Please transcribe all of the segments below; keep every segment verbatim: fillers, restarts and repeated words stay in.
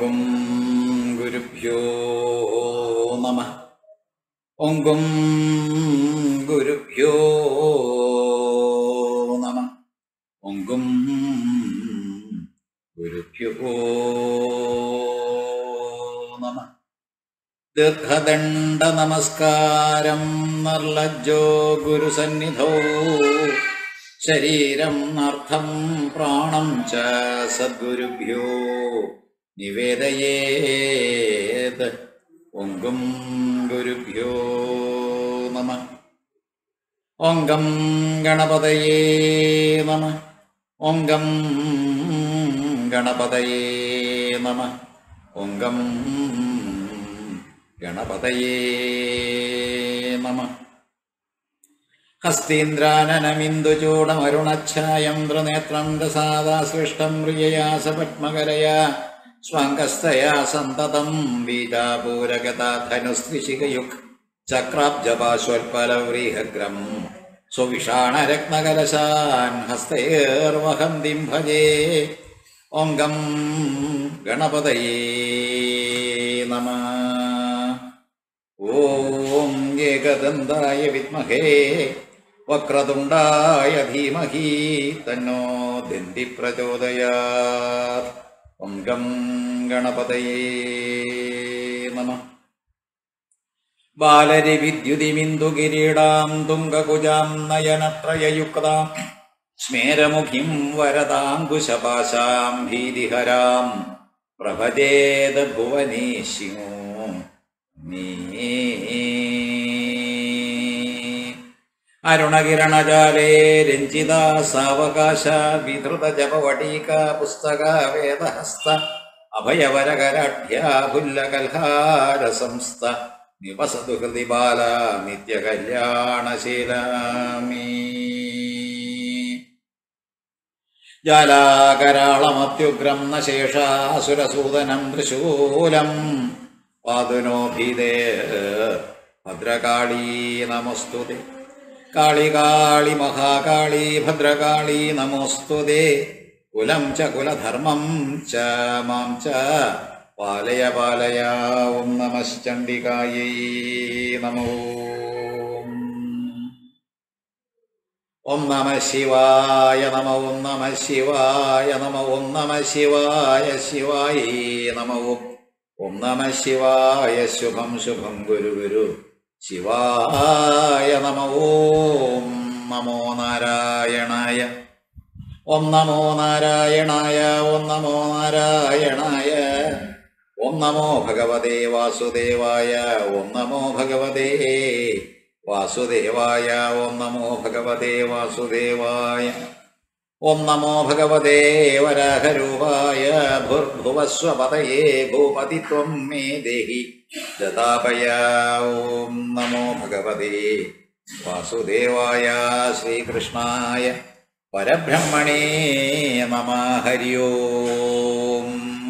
ഓങ്കും ഗുരുഭ്യോ നമഃ. ഓങ്കും ഗുരുഭ്യോ നമഃ. ഓങ്കും ഗുരുഭ്യോ നമഃ. ദീർഘദണ്ഡ നമസ്കാരം നിർലജ്ജോ ഗുരുസന്നിധൗ ശരീരം അർത്ഥം പ്രാണം ച സദ്ഗുരുഭ്യോ നിവേദയേത്. ഓങ്കും ഗുരുഭ്യോ നമഃ. ഓങ്കം ഗണപതയേ നമഃ. ഓങ്കം ഗണപതയേ നമഃ. ഓങ്കം ഗണപതയേ നമഃ. ഹസ്തീന്ദ്രാനനമിന്ദുചൂടമരുണച്ഛായം ത്രിനേത്രം രസാദാസൃഷ്ടം പ്രിയയാ സപത്മകരയാ സ്വാംഗസ്തയാ സന്തതം ബീജാപൂരഗതാ ധനുസ്ത്രിശിഖയുഗ് ചക്രാബ്ജപാശ്വൽപലവ്രീഹഗ്രം സ്വവിഷാണരത്നകലശാൻ ഹസ്തൈർവഹന്തിം ഭജേ. ഓങ്കം ഗണപതയേ നമഃ. ഓം ഏകദന്തായ വിദ്മഹേ വക്രതുണ്ടായ ധീമഹി തന്നോ ദന്തി പ്രചോദയാത്. ഓങ്കം ഗണപതയേ നമഃ. ബാലരി വിദ്യുതിമിന്ദുകിരീടാം തുംഗകുജാം നയനത്രയയുക്താം സ്മേരമുഖിം വരദാങ്കുശപാശാം ഭീതിഹരാം പ്രഭജേത ഭുവനേശ്യോ നീ. അരുണകിരണജാലേ രഞ്ജിത സാവകാശ വിധൃത ജപവടീക പുസ്തക വേദഹസ്ത അഭയവരകരാഢ്യാഭുല്ലകൽഹാര സംസ്ഥ നിവസതു ഹൃദി ബാല നിത്യകല്യാണശീലാമീ. ജാലാകരാളമത്യുഗ്രം ന ശേഷാസുരസൂദനം ത്രിശൂലം പാതുനോ ഭീതേ ഭദ്രകാളീ നമോസ്തുതേ. കാളി കാളി മഹാകാളി ഭദ്രകാളി നമോസ്തുതേ. കുലം ച കുലധർമ്മം ച മാം ച പാലയ പാലയ. ഓം നമശ്ചണ്ഡികായൈ നമോ. ഓം നമ ശിവായ നമ. ഓം നമ ശിവായ നമ. ഓം നമ ശിവായ ശിവായ നമ. ഓം നമ ശിവായ ശുഭം ശുഭം ഗുരു ഗുരു ശിവായ നമ. ഓം നമോ നാരായണായ. ഓം നമോ നാരായണായ. ഓം നമോ നാരായണായ. ഓം നമോ ഭഗവതേ വാസുദേവായ. ഓം നമോ ഭഗവതേ വാസുദേവായ. ഓം നമോ ഭഗവതേ വാസുദേവായ. ഓം നമോ ഭഗവതേ വരാഹരൂപായ. ഭുർഭുവസ്വപതയേ ഭൂപതി ത്വം മേ ദേഹി ദദാപയ. ഓം നമോ ഭഗവതേ വാസുദേവായ. ശ്രീകൃഷ്ണായ പരബ്രഹ്മണേ നമഃ. ഹരി ഓം.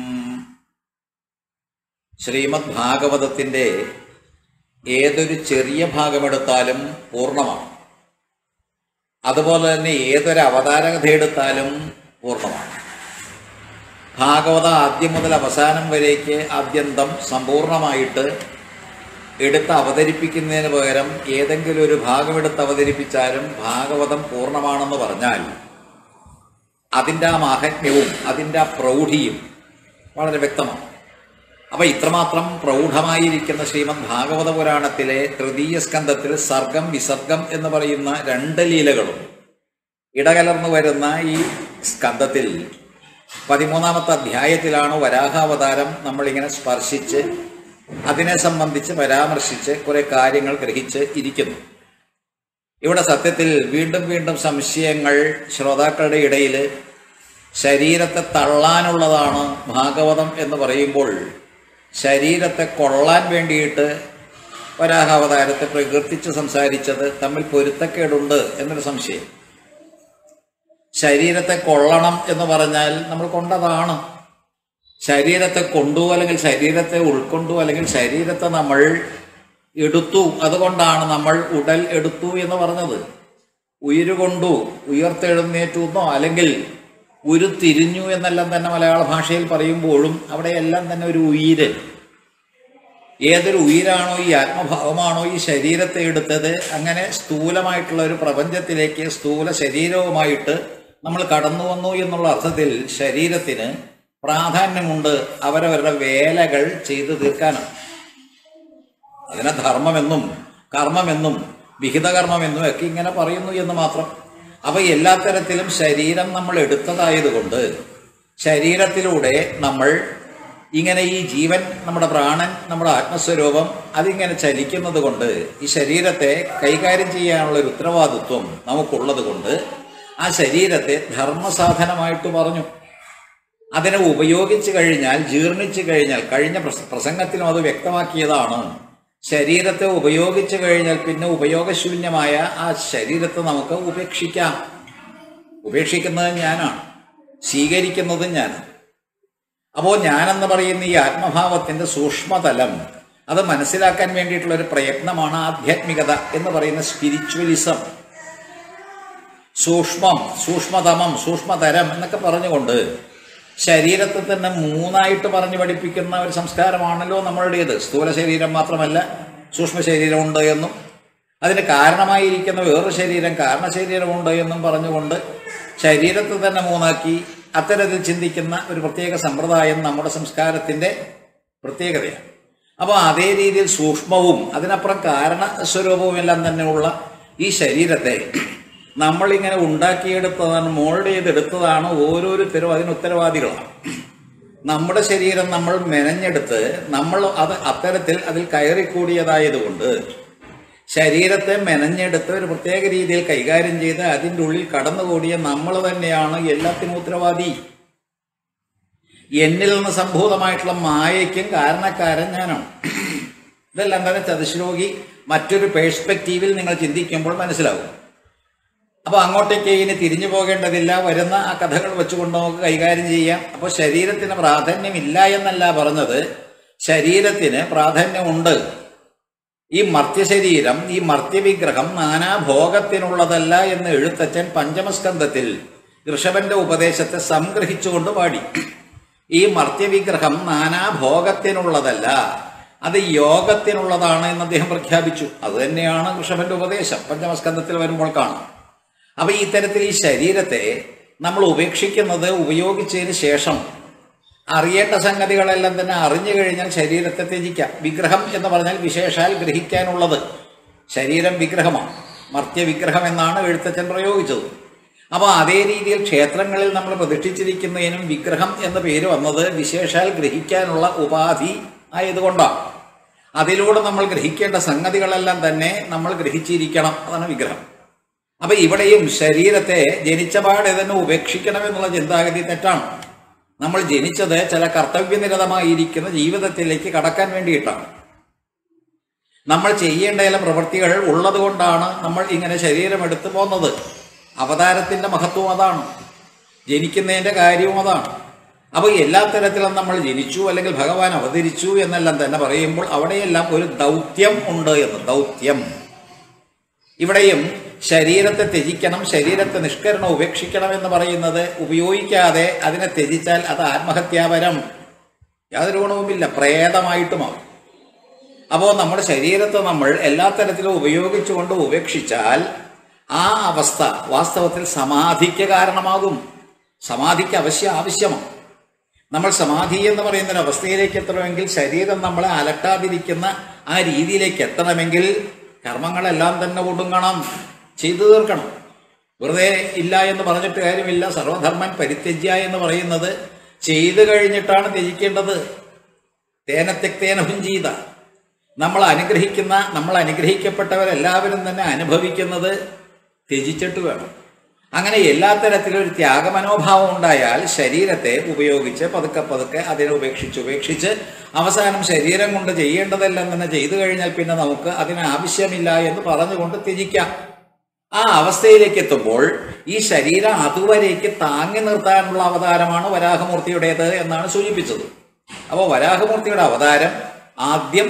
ശ്രീമദ് ഭാഗവതത്തിൻ്റെ ഏതൊരു ചെറിയ ഭാഗമെടുത്താലും പൂർണ്ണമാണ്. അതുപോലെ തന്നെ ഏതൊരു അവതാരകഥ എടുത്താലും പൂർണ്ണമാണ്. ഭാഗവത ആദ്യം മുതൽ അവസാനം വരേക്ക് ആദ്യന്തം സമ്പൂർണമായിട്ട് എടുത്ത് അവതരിപ്പിക്കുന്നതിന് പകരം ഏതെങ്കിലും ഒരു ഭാഗമെടുത്ത് അവതരിപ്പിച്ചാലും ഭാഗവതം പൂർണ്ണമാണെന്ന് പറഞ്ഞാൽ അതിൻ്റെ ആ മാഹാത്മ്യവും അതിൻ്റെ ആ പ്രൗഢിയും വളരെ വ്യക്തമാണ്. അപ്പം ഇത്രമാത്രം പ്രൗഢമായിരിക്കുന്ന ശ്രീമദ് ഭാഗവത പുരാണത്തിലെ തൃതീയ സ്കന്ധത്തിൽ സർഗം വിസർഗം എന്ന് പറയുന്ന രണ്ട് ലീലകളും ഇടകലർന്നു വരുന്ന ഈ സ്കന്ധത്തിൽ പതിമൂന്നാമത്തെ അധ്യായത്തിലാണ് വരാഹാവതാരം നമ്മളിങ്ങനെ സ്പർശിച്ച് അതിനെ സംബന്ധിച്ച് പരാമർശിച്ച് കുറെ കാര്യങ്ങൾ ഗ്രഹിച്ച് ഇരിക്കുന്നു. ഇവിടെ സത്യത്തിൽ വീണ്ടും വീണ്ടും സംശയങ്ങൾ ശ്രോതാക്കളുടെ ഇടയിൽ ശരീരത്തെ തള്ളാനുള്ളതാണ് ഭാഗവതം എന്ന് പറയുമ്പോൾ ശരീരത്തെ കൊള്ളാൻ വേണ്ടിയിട്ട് വരാഹാവതാരത്തെ പ്രകീർത്തിച്ച് സംസാരിച്ചത് തമ്മിൽ പൊരുത്തക്കേടുണ്ട് എന്നൊരു സംശയം. ശരീരത്തെ കൊള്ളണം എന്ന് പറഞ്ഞാൽ നമ്മൾ കൊണ്ടതാണ്. ശരീരത്തെ കൊണ്ടു അല്ലെങ്കിൽ ശരീരത്തെ ഉൾക്കൊണ്ടു അല്ലെങ്കിൽ ശരീരത്തെ നമ്മൾ എടുത്തു, അതുകൊണ്ടാണ് നമ്മൾ ഉടൽ എടുത്തു എന്ന് പറഞ്ഞത്. ഉയരുകൊണ്ടു ഉയർത്തെഴുന്നേറ്റു എന്നോ അല്ലെങ്കിൽ ഉരുത്തിരിഞ്ഞു എന്നെല്ലാം തന്നെ മലയാള ഭാഷയിൽ പറയുമ്പോഴും അവിടെയെല്ലാം തന്നെ ഒരു ഉയിര്, ഏതൊരു ഉയിരാണോ ഈ ആത്മഭാവമാണോ ഈ ശരീരത്തെ എടുത്തത്, അങ്ങനെ സ്ഥൂലമായിട്ടുള്ള ഒരു പ്രപഞ്ചത്തിലേക്ക് സ്ഥൂല ശരീരവുമായിട്ട് നമ്മൾ കടന്നു വന്നു എന്നുള്ള അർത്ഥത്തിൽ ശരീരത്തിന് പ്രാധാന്യമുണ്ട് അവരവരുടെ വേലകൾ ചെയ്തു തീർക്കാനാണ്. അതിനെ ധർമ്മമെന്നും കർമ്മമെന്നും വിഹിതകർമ്മമെന്നും ഒക്കെ ഇങ്ങനെ പറയുന്നു എന്ന് മാത്രം. അപ്പൊ എല്ലാ തരത്തിലും ശരീരം നമ്മൾ എടുത്തതായതുകൊണ്ട് ശരീരത്തിലൂടെ നമ്മൾ ഇങ്ങനെ ഈ ജീവൻ, നമ്മുടെ പ്രാണൻ, നമ്മുടെ ആത്മസ്വരൂപം അതിങ്ങനെ ചലിക്കുന്നത് കൊണ്ട് ഈ ശരീരത്തെ കൈകാര്യം ചെയ്യാനുള്ള ഒരു ഉത്തരവാദിത്വം നമുക്കുള്ളത് കൊണ്ട് ആ ശരീരത്തെ ധർമ്മസാധനമായിട്ട് പറഞ്ഞു. അതിനെ ഉപയോഗിച്ചു കഴിഞ്ഞാൽ, ജീർണിച്ചു കഴിഞ്ഞാൽ, കഴിഞ്ഞ പ്രസംഗത്തിലും അത് വ്യക്തമാക്കിയതാണ്, ശരീരത്തെ ഉപയോഗിച്ചു കഴിഞ്ഞാൽ പിന്നെ ഉപയോഗശൂന്യമായ ആ ശരീരത്തെ നമുക്ക് ഉപേക്ഷിക്കാം. ഉപേക്ഷിക്കുന്നത് ഞാനാണ്, സ്വീകരിക്കുന്നത് ഞാനാണ്. അപ്പോൾ ഞാനെന്ന് പറയുന്ന ഈ ആത്മഭാവത്തിന്റെ സൂക്ഷ്മതലം അത് മനസ്സിലാക്കാൻ വേണ്ടിയിട്ടുള്ള ഒരു പ്രയത്നമാണ് ആധ്യാത്മികത എന്ന് പറയുന്ന സ്പിരിച്വലിസം. സൂക്ഷ്മം, സൂക്ഷ്മതമം, സൂക്ഷ്മതരം എന്നൊക്കെ പറഞ്ഞുകൊണ്ട് ശരീരത്തെ തന്നെ മൂന്നായിട്ട് പറഞ്ഞു പഠിപ്പിക്കുന്ന ഒരു സംസ്കാരമാണല്ലോ നമ്മളുടേത്. സ്ഥൂല ശരീരം മാത്രമല്ല, സൂക്ഷ്മ ശരീരമുണ്ട് എന്നും അതിന് കാരണമായിരിക്കുന്ന വേറൊരു ശരീരം, കാരണശരീരമുണ്ട് എന്നും പറഞ്ഞുകൊണ്ട് ശരീരത്തെ തന്നെ മൂന്നാക്കി അത്തരത്തിൽ ചിന്തിക്കുന്ന ഒരു പ്രത്യേക സമ്പ്രദായം നമ്മുടെ സംസ്കാരത്തിൻ്റെ പ്രത്യേകതയാണ്. അപ്പോൾ അതേ രീതിയിൽ സൂക്ഷ്മവും അതിനപ്പുറം കാരണസ്വരൂപവും എല്ലാം തന്നെയുള്ള ഈ ശരീരത്തെ നമ്മളിങ്ങനെ ഉണ്ടാക്കിയെടുത്തതാണ്, മോൾഡ് ചെയ്തെടുത്തതാണ്. ഓരോരുത്തരും അതിന് ഉത്തരവാദികളാണ്. നമ്മുടെ ശരീരം നമ്മൾ മെനഞ്ഞെടുത്ത് നമ്മൾ അത് അത്തരത്തിൽ അതിൽ കയറിക്കൂടിയതായതുകൊണ്ട് ശരീരത്തെ മെനഞ്ഞെടുത്ത് ഒരു പ്രത്യേക രീതിയിൽ കൈകാര്യം ചെയ്ത് അതിൻ്റെ ഉള്ളിൽ കടന്നുകൂടിയ നമ്മൾ തന്നെയാണ് എല്ലാത്തിനും ഉത്തരവാദി. എന്നിൽ നിന്ന് സംഭൂതമായിട്ടുള്ള മായയ്ക്കും കാരണക്കാരൻ ഞാനാണ്. ഇതെല്ലാം തന്നെ ചതുശ്ലോകി മറ്റൊരു പേഴ്സ്പെക്റ്റീവിൽ നിങ്ങൾ ചിന്തിക്കുമ്പോൾ മനസ്സിലാവും. അപ്പോൾ അങ്ങോട്ടേക്ക് ഇനി തിരിഞ്ഞു പോകേണ്ടതില്ല. വരുന്ന ആ കഥകൾ വെച്ചുകൊണ്ട് നമുക്ക് കൈകാര്യം ചെയ്യാം. അപ്പോൾ ശരീരത്തിന് പ്രാധാന്യമില്ല എന്നല്ല പറഞ്ഞത്, ശരീരത്തിന് പ്രാധാന്യമുണ്ട്. ഈ മർത്യശരീരം, ഈ മർത്യവിഗ്രഹം നാനാഭോഗത്തിനുള്ളതല്ല എന്ന് എഴുത്തച്ഛൻ പഞ്ചമസ്കന്ധത്തിൽ ഋഷഭന്റെ ഉപദേശത്തെ സംഗ്രഹിച്ചുകൊണ്ട് പാടി. ഈ മർത്യവിഗ്രഹം നാനാഭോഗത്തിനുള്ളതല്ല, അത് യോഗത്തിനുള്ളതാണ് എന്ന് അദ്ദേഹം പ്രഖ്യാപിച്ചു. അത് തന്നെയാണ് ഋഷഭന്റെ ഉപദേശം, പഞ്ചമസ്കന്ധത്തിൽ വരുമ്പോൾ കാണാം. അപ്പൊ ഈ തരത്തിൽ ഈ ശരീരത്തെ നമ്മൾ ഉപേക്ഷിക്കുന്നത് ഉപയോഗിച്ചതിന് ശേഷം അറിയേണ്ട സംഗതികളെല്ലാം തന്നെ അറിഞ്ഞു കഴിഞ്ഞാൽ ശരീരത്തെ ത്യജിക്കാം. വിഗ്രഹം എന്ന് പറഞ്ഞാൽ വിശേഷാൽ ഗ്രഹിക്കാനുള്ളത്. ശരീരം വിഗ്രഹമാണ്, മർത്യവിഗ്രഹം എന്നാണ് എഴുത്തച്ഛൻ പ്രയോഗിച്ചത്. അപ്പോൾ അതേ രീതിയിൽ ക്ഷേത്രങ്ങളിൽ നമ്മൾ പ്രതിഷ്ഠിച്ചിരിക്കുന്നതിനും വിഗ്രഹം എന്ന പേര് വന്നത് വിശേഷാൽ ഗ്രഹിക്കാനുള്ള ഉപാധി ആയതുകൊണ്ടാണ്. അതിലൂടെ നമ്മൾ ഗ്രഹിക്കേണ്ട സംഗതികളെല്ലാം തന്നെ നമ്മൾ ഗ്രഹിച്ചിരിക്കണം. അതാണ് വിഗ്രഹം. അപ്പൊ ഇവിടെയും ശരീരത്തെ ജനിച്ചപാടെ തന്നെ ഉപേക്ഷിക്കണമെന്നുള്ള ചിന്താഗതി തെറ്റാണ്. നമ്മൾ ജനിച്ചത് ചില കർത്തവ്യനിരതമായിരിക്കുന്ന ജീവിതത്തിലേക്ക് കടക്കാൻ വേണ്ടിയിട്ടാണ്. നമ്മൾ ചെയ്യേണ്ട ചില പ്രവൃത്തികൾ ഉള്ളത് കൊണ്ടാണ് നമ്മൾ ഇങ്ങനെ ശരീരമെടുത്ത് പോകുന്നത്. അവതാരത്തിന്റെ മഹത്വം അതാണ്, ജനിക്കുന്നതിന്റെ കാര്യവും അതാണ്. അപ്പോൾ എല്ലാ തരത്തിലും നമ്മൾ ജനിച്ചു അല്ലെങ്കിൽ ഭഗവാൻ അവതരിച്ചു എന്നെല്ലാം തന്നെ പറയുമ്പോൾ അവിടെയെല്ലാം ഒരു ദൗത്യം ഉണ്ട് എന്ന്. ദൗത്യം ഇവിടെയും ശരീരത്തെ ത്യജിക്കണം, ശരീരത്തെ നിഷ്കരണം ഉപേക്ഷിക്കണം എന്ന് പറയുന്നത് ഉപയോഗിക്കാതെ അതിനെ ത്യജിച്ചാൽ അത് ആത്മഹത്യാപരം, യാതൊരു ഗുണവുമില്ല, പ്രേതമായിട്ട് മാറും. അപ്പോൾ നമ്മുടെ ശരീരത്തെ നമ്മൾ എല്ലാ തരത്തിലും ഉപയോഗിച്ചുകൊണ്ട് ഉപേക്ഷിച്ചാൽ ആ അവസ്ഥ വാസ്തവത്തിൽ സമാധിക്ക് കാരണമാകും. സമാധിക്ക് അവശ്യ ആവശ്യമാണ്. നമ്മൾ സമാധി എന്ന് പറയുന്ന ഒരു അവസ്ഥയിലേക്ക് എത്തണമെങ്കിൽ, ശരീരം നമ്മളെ അലട്ടാതിരിക്കുന്ന ആ രീതിയിലേക്ക് എത്തണമെങ്കിൽ കർമ്മങ്ങളെല്ലാം തന്നെ ഒടുങ്ങണം, ചെയ്തു തീർക്കണം. വെറുതെ ഇല്ല എന്ന് പറഞ്ഞിട്ട് കാര്യമില്ല. സർവധർമ്മൻ പരിത്യജ്യ എന്ന് പറയുന്നത് ചെയ്തു കഴിഞ്ഞിട്ടാണ് ത്യജിക്കേണ്ടത്. തേനത്യക്തേന ഭുഞ്ജീത. നമ്മൾ അനുഗ്രഹിക്കുന്ന, നമ്മൾ അനുഗ്രഹിക്കപ്പെട്ടവരെല്ലാവരും തന്നെ അനുഭവിക്കുന്നത് ത്യജിച്ചിട്ട് വേണം. അങ്ങനെ എല്ലാ തരത്തിലും ഒരു ത്യാഗമനോഭാവം ഉണ്ടായാൽ ശരീരത്തെ ഉപയോഗിച്ച് പതുക്കെ പതുക്കെ അതിനെ ഉപേക്ഷിച്ച് ഉപേക്ഷിച്ച് അവസാനം ശരീരം കൊണ്ട് ചെയ്യേണ്ടതെല്ലാം തന്നെ ചെയ്തു കഴിഞ്ഞാൽ പിന്നെ നമുക്ക് അതിന് ആവശ്യമില്ല എന്ന് പറഞ്ഞുകൊണ്ട് ത്യജിക്കാം. ആ അവസ്ഥയിലേക്ക് എത്തുമ്പോൾ ഈ ശരീരം അതുവരേക്ക് താങ്ങി നിർത്താനുള്ള അവതാരമാണ് വരാഹമൂർത്തിയുടേത് എന്നാണ് സൂചിപ്പിച്ചത്. അപ്പോൾ വരാഹമൂർത്തിയുടെ അവതാരം ആദ്യം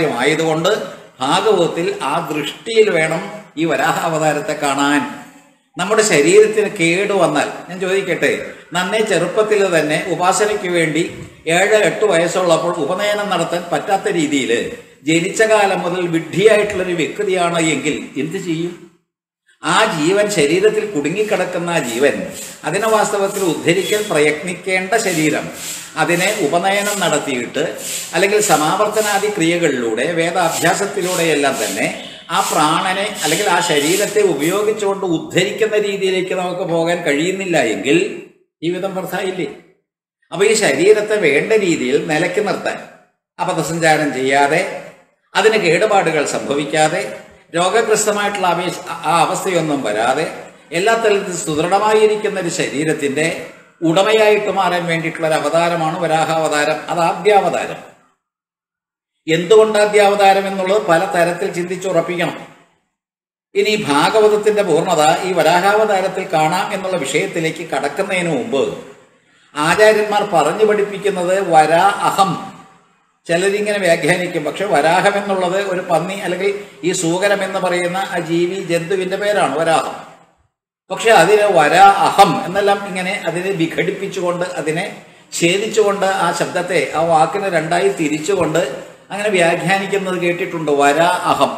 അനിവാര്യമായതുകൊണ്ട് ഭാഗവതത്തിൽ ആ ദൃഷ്ടിയിൽ വേണം ഈ വരാഹ അവതാരത്തെ കാണാൻ. നമ്മുടെ ശരീരത്തിന് കേട് വന്നാൽ, ഞാൻ ചോദിക്കട്ടെ, നന്നേ ചെറുപ്പത്തിൽ തന്നെ ഉപാസനയ്ക്ക് വേണ്ടി ഏഴ് എട്ട് വയസ്സുള്ളപ്പോൾ ഉപനയനം നടത്താൻ പറ്റാത്ത രീതിയിൽ ജനിച്ച കാലം മുതൽ വിഡ്ഢിയായിട്ടുള്ളൊരു വ്യക്തിയാണ് എങ്കിൽ എന്ത് ചെയ്യും? ആ ജീവൻ, ശരീരത്തിൽ കുടുങ്ങിക്കിടക്കുന്ന ആ ജീവൻ, അതിനെ വാസ്തവത്തിൽ ഉദ്ധരിക്കാൻ പ്രയത്നിക്കേണ്ട ശരീരം, അതിനെ ഉപനയനം നടത്തിയിട്ട് അല്ലെങ്കിൽ സമാവർത്തനാദി ക്രിയകളിലൂടെ വേദാഭ്യാസത്തിലൂടെയെല്ലാം തന്നെ ആ പ്രാണനെ അല്ലെങ്കിൽ ആ ശരീരത്തെ ഉപയോഗിച്ചുകൊണ്ട് ഉദ്ധരിക്കുന്ന രീതിയിലേക്ക് നമുക്ക് പോകാൻ കഴിയുന്നില്ല എങ്കിൽ ജീവിതം വ്യർത്ഥായില്ലേ? അപ്പൊ ഈ ശരീരത്തെ വേണ്ട രീതിയിൽ നിലയ്ക്ക് നിർത്താൻ, അപഥസഞ്ചാരം ചെയ്യാതെ, അതിന് കേടുപാടുകൾ സംഭവിക്കാതെ, രോഗഗ്രസ്തമായിട്ടുള്ള അപേക്ഷ ആ അവസ്ഥയൊന്നും വരാതെ, എല്ലാ തരത്തിലും സുദൃഢമായിരിക്കുന്ന ഒരു ശരീരത്തിന്റെ ഉടമയായിട്ട് മാറാൻ വേണ്ടിയിട്ടുള്ള ഒരു അവതാരമാണ് വരാഹാവതാരം. അത് ആദ്യാവതാരം. എന്തുകൊണ്ട് ആദ്യാവതാരം എന്നുള്ളത് പല തരത്തിൽ ചിന്തിച്ചുറപ്പിക്കണം. ഇനി ഭാഗവതത്തിന്റെ പൂർണ്ണത ഈ വരാഹാവതാരത്തിൽ കാണാം എന്നുള്ള വിഷയത്തിലേക്ക് കടക്കുന്നതിന് മുമ്പ് ആചാര്യന്മാർ പറഞ്ഞു പഠിപ്പിക്കുന്നത് വരാ അഹം. ചിലരിങ്ങനെ വ്യാഖ്യാനിക്കും, പക്ഷെ വരാഹം എന്നുള്ളത് ഒരു പന്നി അല്ലെങ്കിൽ ഈ സൂകരം എന്ന് പറയുന്ന ആ ജീവി ജന്തുവിന്റെ പേരാണ് വരാഹം. പക്ഷെ അതിന് വരാ അഹം എന്നെല്ലാം ഇങ്ങനെ അതിനെ വിഘടിപ്പിച്ചുകൊണ്ട്, അതിനെ ഛേദിച്ചുകൊണ്ട് ആ ശബ്ദത്തെ, ആ വാക്കിനെ രണ്ടായി തിരിച്ചുകൊണ്ട് അങ്ങനെ വ്യാഖ്യാനിക്കുന്നത് കേട്ടിട്ടുണ്ട്. വരാ അഹം,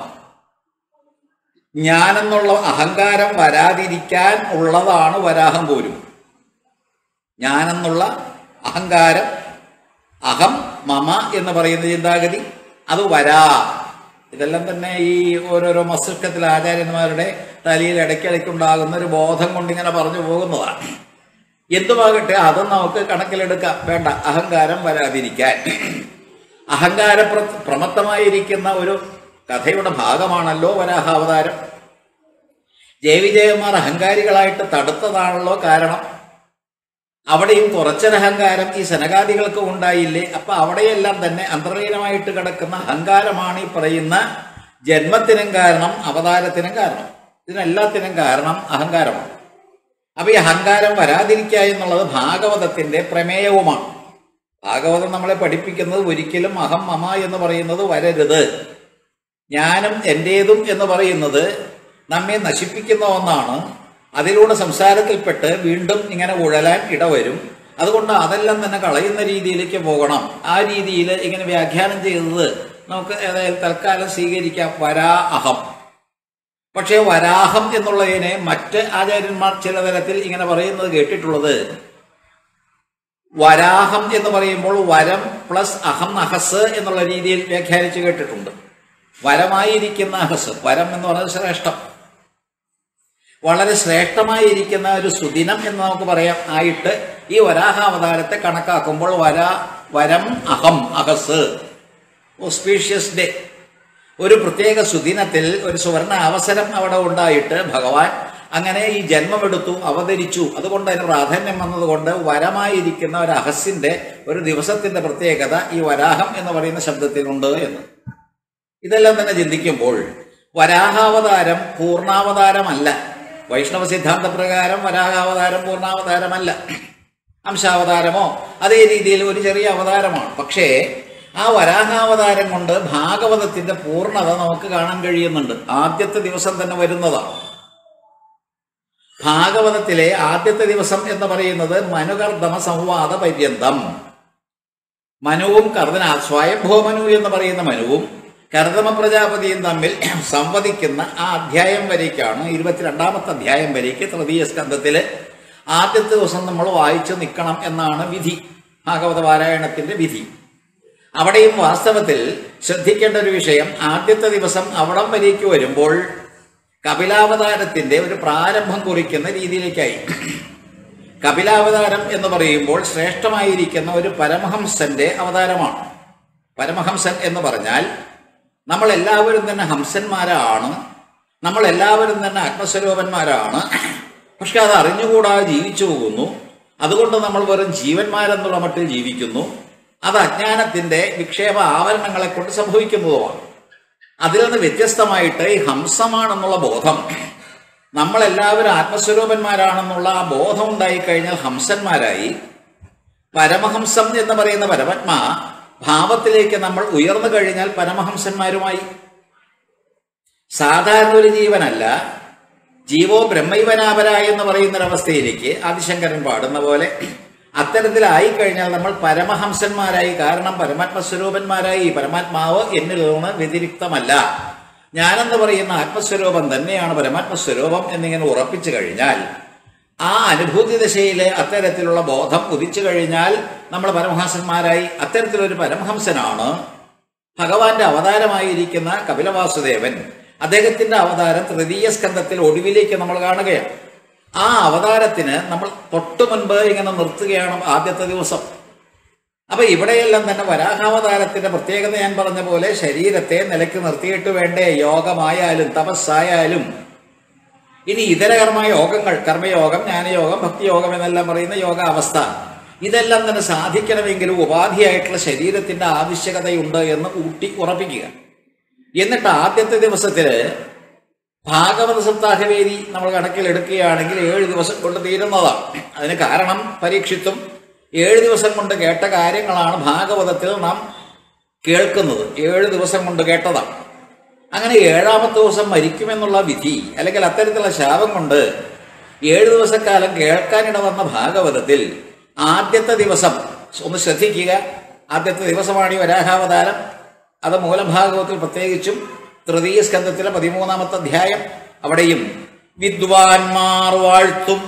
ഞാനെന്നുള്ള അഹങ്കാരം വരാതിരിക്കാൻ ഉള്ളതാണ് വരാഹം പോലും. ഞാനെന്നുള്ള അഹങ്കാരം, അഹം മമ എന്ന് പറയുന്ന ചിന്താഗതി, അത് വരാ. ഇതെല്ലാം തന്നെ ഈ ഓരോരോ മസ്തിഷ്കത്തിൽ ആചാര്യന്മാരുടെ തലയിൽ ഇടയ്ക്കിടയ്ക്കുണ്ടാകുന്ന ഒരു ബോധം കൊണ്ടിങ്ങനെ പറഞ്ഞു പോകുന്നതാണ്. എന്തുമാകട്ടെ, അതും നമുക്ക് കണക്കിലെടുക്കാം. വേണ്ട, അഹങ്കാരം വരാതിരിക്കാൻ. അഹങ്കാര പ്രമത്തമായിരിക്കുന്ന ഒരു കഥയുടെ ഭാഗമാണല്ലോ വരാഹാവതാരം. ജയവിജയന്മാർ അഹങ്കാരികളായിട്ട് തടുത്തതാണല്ലോ കാരണം. അവിടെയും കുറച്ചൊരഹങ്കാരം ഈ സനകാദികൾക്ക് ഉണ്ടായില്ലേ? അപ്പൊ അവിടെയെല്ലാം തന്നെ അന്തർലീനമായിട്ട് കിടക്കുന്ന അഹങ്കാരമാണ് ഈ പറയുന്ന ജന്മത്തിനും കാരണം, അവതാരത്തിനും കാരണം. ഇതിനെല്ലാത്തിനും കാരണം അഹങ്കാരമാണ്. അപ്പൊ ഈ അഹങ്കാരം വരാതിരിക്കുക എന്നുള്ളത് ഭാഗവതത്തിന്റെ പ്രമേയവുമാണ്. ഭാഗവതം നമ്മളെ പഠിപ്പിക്കുന്നത് ഒരിക്കലും അഹം മമ എന്ന് പറയുന്നത് വരരുത്. ഞാനും എന്റേതും എന്ന് പറയുന്നത് നമ്മെ നശിപ്പിക്കുന്ന ഒന്നാണ്. അതിലൂടെ സംസാരത്തിൽപ്പെട്ട് വീണ്ടും ഇങ്ങനെ ഉഴലാൻ ഇടവരും. അതുകൊണ്ട് അതെല്ലാം തന്നെ കളയുന്ന രീതിയിലേക്ക് പോകണം. ആ രീതിയിൽ ഇങ്ങനെ വ്യാഖ്യാനം ചെയ്തത് നമുക്ക് ഏതായാലും തൽക്കാലം സ്വീകരിക്കാം. വരാ അഹം. പക്ഷേ വരാഹം എന്നുള്ളതിനെ മറ്റ് ആചാര്യന്മാർ ചില തരത്തിൽ ഇങ്ങനെ പറയുന്നത് കേട്ടിട്ടുള്ളത്, വരാഹം എന്ന് പറയുമ്പോൾ വരം പ്ലസ് അഹം അഹസ് എന്നുള്ള രീതിയിൽ വ്യാഖ്യാനിച്ച് കേട്ടിട്ടുണ്ട്. വരമായിരിക്കുന്ന അഹസ്, വരം എന്ന് പറയുന്നത് ശ്രേഷ്ഠം, വളരെ ശ്രേഷ്ഠമായിരിക്കുന്ന ഒരു സുദിനം എന്ന് നമുക്ക് പറയാം ആയിട്ട് ഈ വരാഹാവതാരത്തെ കണക്കാക്കുമ്പോൾ വരാ വരം അഹം അഹസ്, ഓസ്പീഷ്യസ് ഡേ, ഒരു പ്രത്യേക സുദിനത്തിൽ ഒരു സുവർണ അവസരം അവിടെ ഉണ്ടായിട്ട് ഭഗവാൻ അങ്ങനെ ഈ ജന്മമെടുത്തു, അവതരിച്ചു. അതുകൊണ്ട് അതിന് പ്രാധാന്യം വന്നതുകൊണ്ട് വരമായിരിക്കുന്ന ഒരു അഹസിന്റെ ഒരു ദിവസത്തിന്റെ പ്രത്യേകത ഈ വരാഹം എന്ന് പറയുന്ന ശബ്ദത്തിനുണ്ട് എന്ന്. ഇതെല്ലാം തന്നെ ചിന്തിക്കുമ്പോൾ വരാഹാവതാരം പൂർണ്ണാവതാരമല്ല. വൈഷ്ണവ സിദ്ധാന്ത പ്രകാരം വരാഹാവതാരം പൂർണ്ണാവതാരമല്ല, അംശാവതാരമോ അതേ രീതിയിൽ ഒരു ചെറിയ അവതാരമാണ്. പക്ഷേ ആ വരാഹാവതാരം കൊണ്ട് ഭാഗവതത്തിന്റെ പൂർണ്ണത നമുക്ക് കാണാൻ കഴിയുന്നുണ്ട്. ആദ്യത്തെ ദിവസം തന്നെ വരുന്നതാണ്. ഭാഗവതത്തിലെ ആദ്യത്തെ ദിവസം എന്ന് പറയുന്നത് മനുകർദമ സംവാദ പര്യന്തം. മനുവും കർദന സ്വയംഭോമനു എന്ന് പറയുന്ന മനുവും കർദമ പ്രജാപതിയും തമ്മിൽ സംവദിക്കുന്ന ആ അധ്യായം വരേക്കാണ്, ഇരുപത്തിരണ്ടാമത്തെ അധ്യായം വരേക്ക് തൃതീയ സ്കന്ധത്തില് ആദ്യത്തെ ദിവസം നമ്മൾ വായിച്ചു നിൽക്കണം എന്നാണ് വിധി, ഭാഗവത പാരായണത്തിന്റെ വിധി. അവിടെയും വാസ്തവത്തിൽ ശ്രദ്ധിക്കേണ്ട ഒരു വിഷയം, ആദ്യത്തെ ദിവസം അവിടം വരേക്ക് വരുമ്പോൾ കപിലാവതാരത്തിന്റെ ഒരു പ്രാരംഭം കുറിക്കുന്ന രീതിയിലേക്കായി. കപിലാവതാരം എന്ന് പറയുമ്പോൾ ശ്രേഷ്ഠമായിരിക്കുന്ന ഒരു പരമഹംസന്റെ അവതാരമാണ്. പരമഹംസൻ എന്ന് പറഞ്ഞാൽ നമ്മളെല്ലാവരും തന്നെ ഹംസന്മാരാണ്, നമ്മളെല്ലാവരും തന്നെ ആത്മസ്വരൂപന്മാരാണ്. പക്ഷെ അത് അറിഞ്ഞുകൂടാതെ ജീവിച്ചു പോകുന്നു. അതുകൊണ്ട് നമ്മൾ വെറും ജീവന്മാരെന്നുള്ള മട്ടിൽ ജീവിക്കുന്നു. അത് അജ്ഞാനത്തിന്റെ വിക്ഷേപ ആവരണങ്ങളെ കൊണ്ട് സംഭവിക്കുന്നതുമാണ്. അതിൽ നിന്ന് വ്യത്യസ്തമായിട്ട് ഈ ഹംസമാണെന്നുള്ള ബോധം, നമ്മളെല്ലാവരും ആത്മസ്വരൂപന്മാരാണെന്നുള്ള ആ ബോധം ഉണ്ടായിക്കഴിഞ്ഞാൽ ഹംസന്മാരായി. പരമഹംസം എന്ന് പറയുന്ന പരമാത്മ ഭാവത്തിലേക്ക് നമ്മൾ ഉയർന്നു കഴിഞ്ഞാൽ പരമഹംസന്മാരുമായി. സാധാരണ ഒരു ജീവനല്ല, ജീവോ ബ്രഹ്മൈവനാപര എന്ന് പറയുന്നൊരവസ്ഥയിലേക്ക് ആദിശങ്കരൻ പാടുന്ന പോലെ അത്തരത്തിലായി കഴിഞ്ഞാൽ നമ്മൾ പരമഹംസന്മാരായി. കാരണം പരമാത്മസ്വരൂപന്മാരായി. പരമാത്മാവ് എന്നിൽ നിന്ന് വ്യതിരിക്തമല്ല, ഞാനെന്ന് പറയുന്ന ആത്മസ്വരൂപം തന്നെയാണ് പരമാത്മസ്വരൂപം എന്നിങ്ങനെ ഉറപ്പിച്ചു കഴിഞ്ഞാൽ, ആ അനുഭൂതി ദശയിലെ അത്തരത്തിലുള്ള ബോധം ഉദിച്ചു കഴിഞ്ഞാൽ നമ്മൾ പരമഹംസന്മാരായി. അത്തരത്തിലൊരു പരമഹംസനാണ് ഭഗവാന്റെ അവതാരമായിരിക്കുന്ന കപിലവാസുദേവൻ. അദ്ദേഹത്തിന്റെ അവതാരം തൃതീയ സ്കന്ധത്തിൽ ഒടുവിലേക്ക് നമ്മൾ കാണുകയാണ്. ആ അവതാരത്തിന് നമ്മൾ തൊട്ടു മുൻപ് ഇങ്ങനെ നിർത്തുകയാണ് ആദ്യത്തെ ദിവസം. അപ്പൊ ഇവിടെയെല്ലാം തന്നെ വരാഹാവതാരത്തിന്റെ പ്രത്യേകത ഞാൻ പറഞ്ഞ പോലെ ശരീരത്തെ നിലയ്ക്ക് നിർത്തിയിട്ട് വേണ്ടേ യോഗമായാലും തപസ്സായാലും ഇനി ഇതര കർമ്മ യോഗങ്ങൾ, കർമ്മയോഗം, ജ്ഞാനയോഗം, ഭക്തിയോഗം എന്നെല്ലാം പറയുന്ന യോഗ അവസ്ഥ, ഇതെല്ലാം തന്നെ സാധിക്കണമെങ്കിലും ഉപാധിയായിട്ടുള്ള ശരീരത്തിന്റെ ആവശ്യകതയുണ്ട് എന്ന് ഊട്ടി ഉറപ്പിക്കുക. എന്നിട്ട് ആദ്യത്തെ ദിവസത്തില് ഭാഗവത സപ്താഹവേദി നമ്മൾ കണക്കിലെടുക്കുകയാണെങ്കിൽ ഏഴ് ദിവസം കൊണ്ട് തീരുന്നതാണ്. അതിന് കാരണം പരീക്ഷിത്തും ഏഴ് ദിവസം കൊണ്ട് കേട്ട കാര്യങ്ങളാണ് ഭാഗവതത്തിൽ നാം കേൾക്കുന്നത്. ഏഴ് ദിവസം കൊണ്ട് കേട്ടതാണ്. അങ്ങനെ ഏഴാമത്തെ ദിവസം മരിക്കുമെന്നുള്ള വിധി അല്ലെങ്കിൽ അത്തരത്തിലുള്ള ശാപം കൊണ്ട് ഏഴ് ദിവസക്കാലം കേൾക്കാനിട വന്ന ഭാഗവതത്തിൽ ആദ്യത്തെ ദിവസം ഒന്ന് ശ്രദ്ധിക്കുക. ആദ്യത്തെ ദിവസമാണ് ഈ വരാഹാവതാരം. അത് മൂലഭാഗവത്തിൽ പ്രത്യേകിച്ചും തൃതീയ സ്കന്ധത്തിലെ പതിമൂന്നാമത്തെ അധ്യായം. അവിടെയും വിദ്വാൻമാർ വാഴ്ത്തും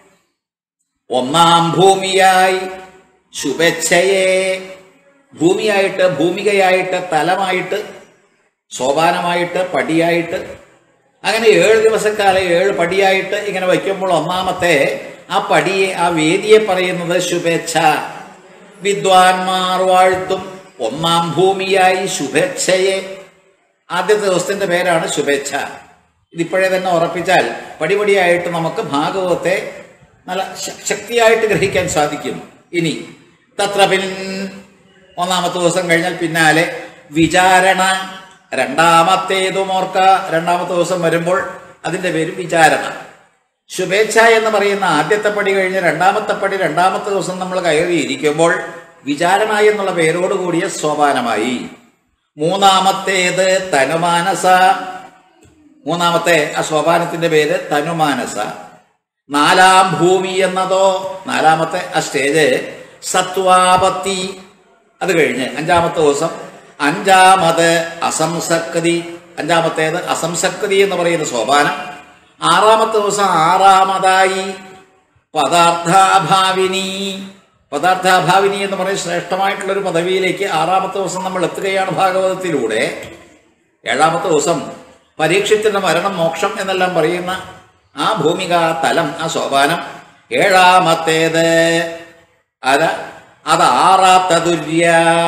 ഒന്നാം ഭൂമിയായി ശുഭേച്ഛയെ, ഭൂമിയായിട്ട്, ഭൂമികയായിട്ട്, തലമായിട്ട്, സോപാനമായിട്ട്, പടിയായിട്ട്, അങ്ങനെ ഏഴ് ദിവസക്കാലം ഏഴ് പടിയായിട്ട് ഇങ്ങനെ വയ്ക്കുമ്പോൾ ഒന്നാമത്തെ ആ പടിയെ, ആ വേദിയെ പറയുന്നത് ശുഭേച്ഛ. വിദ്വാൻമാർ വാഴ്ത്തും ഒന്നാം ഭൂമിയായി ശുഭേച്ഛയെ. ആദ്യത്തെ ദിവസത്തിന്റെ പേരാണ് ശുഭേച്ഛ. ഇതിപ്പോഴേ തന്നെ ഉറപ്പിച്ചാൽ പടിപടിയായിട്ട് നമുക്ക് ഭാഗവത്തെ നല്ല ശക്തിയായിട്ട് ഗ്രഹിക്കാൻ സാധിക്കും. ഇനി തത്ര പിൻ ഒന്നാമത്തെ ദിവസം കഴിഞ്ഞാൽ പിന്നാലെ വിചാരണ, രണ്ടാമത്തേതും ഓർക്ക. രണ്ടാമത്തെ ദിവസം വരുമ്പോൾ അതിന്റെ പേര് വിചാരണ. ശുഭേച്ഛ എന്ന് പറയുന്ന ആദ്യത്തെ പടി കഴിഞ്ഞ് രണ്ടാമത്തെ പടി രണ്ടാമത്തെ ദിവസം നമ്മൾ കയറിയിരിക്കുമ്പോൾ വിചാരണ എന്നുള്ള പേരോടുകൂടിയ സോപാനമായി. മൂന്നാമത്തേത് തനുമാനസ. മൂന്നാമത്തെ ആ സോപാനത്തിന്റെ പേര് തനുമാനസ. നാലാം ഭൂമി എന്നതോ, നാലാമത്തെ ആ സ്റ്റേജ് സത്വാപത്തി. അത് കഴിഞ്ഞ് അഞ്ചാമത്തെ ദിവസം അഞ്ചാമത് അസംസക്തി. അഞ്ചാമത്തേത് അസംസക്തി എന്ന് പറയുന്ന സോപാനം. ആറാമത്തെ ദിവസം ആറാമതായി പദാർത്ഥാഭാവിനി. പദാർത്ഥാഭാവിനി എന്ന് പറയുന്ന ശ്രേഷ്ഠമായിട്ടുള്ളൊരു പദവിയിലേക്ക് ആറാമത്തെ ദിവസം നമ്മൾ എത്തുകയാണ് ഭാഗവതത്തിലൂടെ. ഏഴാമത്തെ ദിവസം പരീക്ഷത്തിന്റെ മരണം, മോക്ഷം എന്നെല്ലാം പറയുന്ന ആ ഭൂമിക, തലം, ആ സോപാനം. ഏഴാമത്തേത് അത് അത് ആറാത്ത തുര്യ.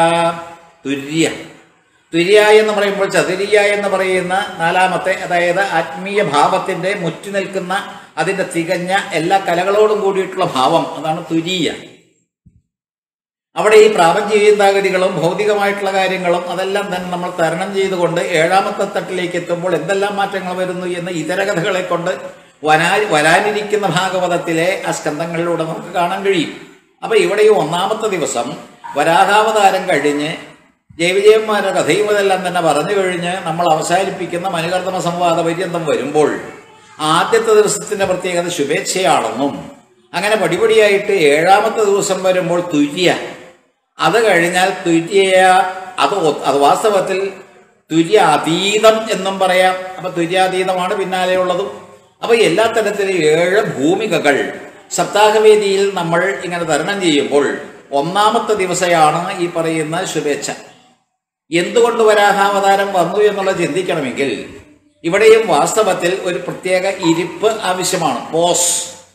തുര്യ തുര്യ എന്ന് പറയുമ്പോൾ ചതുര്യ എന്ന് പറയുന്ന നാലാമത്തെ, അതായത് ആത്മീയ ഭാവത്തിന്റെ മുറ്റി നിൽക്കുന്ന, അതിന്റെ തികഞ്ഞ എല്ലാ കലകളോടും കൂടിയിട്ടുള്ള ഭാവം, അതാണ് തുര്യ. അവിടെ ഈ പ്രാപഞ്ചിക ചിന്താഗതികളും ഭൗതികമായിട്ടുള്ള കാര്യങ്ങളും അതെല്ലാം തന്നെ നമ്മൾ തരണം ചെയ്തുകൊണ്ട് ഏഴാമത്തെ തട്ടിലേക്ക് എത്തുമ്പോൾ എന്തെല്ലാം മാറ്റങ്ങൾ വരുന്നു എന്ന് ഇതര കഥകളെ കൊണ്ട് വരാ വരാനിരിക്കുന്ന ഭാഗവതത്തിലെ ആ സ്കന്ധങ്ങളിലൂടെ നമുക്ക് കാണാൻ കഴിയും. അപ്പൊ ഇവിടെ ഈ ഒന്നാമത്തെ ദിവസം വരാഹാവതാരം കഴിഞ്ഞ് ജയവിജയന്മാരുടെ കഥയും ഇതെല്ലാം തന്നെ പറഞ്ഞു കഴിഞ്ഞ് നമ്മൾ അവസാനിപ്പിക്കുന്ന മനുകർദ്ദമ സംവാദ പര്യന്തം വരുമ്പോൾ ആദ്യത്തെ ദിവസത്തിന്റെ പ്രത്യേകത ശുഭേച്ഛയാണെന്നും, അങ്ങനെ പടിപടിയായിട്ട് ഏഴാമത്തെ ദിവസം വരുമ്പോൾ തുര്യ, അത് കഴിഞ്ഞാൽ തുര്യ, അത് അത് വാസ്തവത്തിൽ തുര്യ അതീതം എന്നും പറയാം. അപ്പൊ തുര്യാതീതമാണ് പിന്നാലെയുള്ളതും. അപ്പൊ എല്ലാ തരത്തിലും ഏഴ് ഭൂമികകൾ സപ്താഹവേദിയിൽ നമ്മൾ ഇങ്ങനെ തരണം ചെയ്യുമ്പോൾ ഒന്നാമത്തെ ദിവസമാണ് ഈ പറയുന്ന ശുഭേച്ഛ. എന്തുകൊണ്ട് വരാഹാവതാരം വന്നു എന്നുള്ളത് ചിന്തിക്കണമെങ്കിൽ ഇവിടെയും വാസ്തവത്തിൽ ഒരു പ്രത്യേക ഇരിപ്പ് ആവശ്യമാണ്. Pose,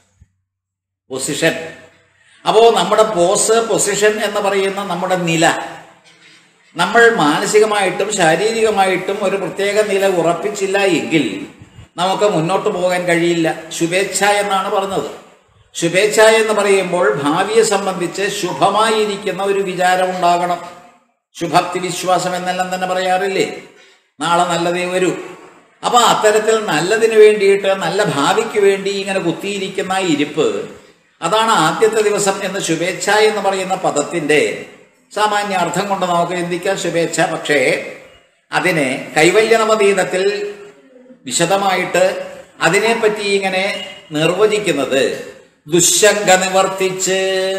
position. അപ്പോ നമ്മുടെ പോസ്, പൊസിഷൻ എന്ന് പറയുന്ന നമ്മുടെ നില, നമ്മൾ മാനസികമായിട്ടും ശാരീരികമായിട്ടും ഒരു പ്രത്യേക നില ഉറപ്പിച്ചില്ല എങ്കിൽ നമുക്ക് മുന്നോട്ട് പോകാൻ കഴിയില്ല. ശുഭേച്ഛ എന്നാണ് പറഞ്ഞത്. ശുഭേച്ഛ എന്ന് പറയുമ്പോൾ ഭാവിയെ സംബന്ധിച്ച് ശുഭമായിരിക്കുന്ന ഒരു വിചാരം ഉണ്ടാകണം. ശുഭക്തി വിശ്വാസം എന്നെല്ലാം തന്നെ പറയാറില്ലേ, നാളെ നല്ലതേ വരൂ. അപ്പൊ അത്തരത്തിൽ നല്ലതിന് വേണ്ടിയിട്ട്, നല്ല ഭാവിക്ക് വേണ്ടി ഇങ്ങനെ കുത്തിയിരിക്കുന്ന ഇരിപ്പ്, അതാണ് ആദ്യത്തെ ദിവസം എന്ന് ശുഭേച്ഛ എന്ന് പറയുന്ന പദത്തിന്റെ സാമാന്യ അർത്ഥം കൊണ്ട് നമുക്ക് ചിന്തിക്കാം ശുഭേച്ഛ. പക്ഷേ അതിനെ കൈവല്യനവതീതത്തിൽ വിശദമായിട്ട് അതിനെപ്പറ്റി ഇങ്ങനെ നിർവചിക്കുന്നത് ദുശങ്ക നിവർത്തിച്ച്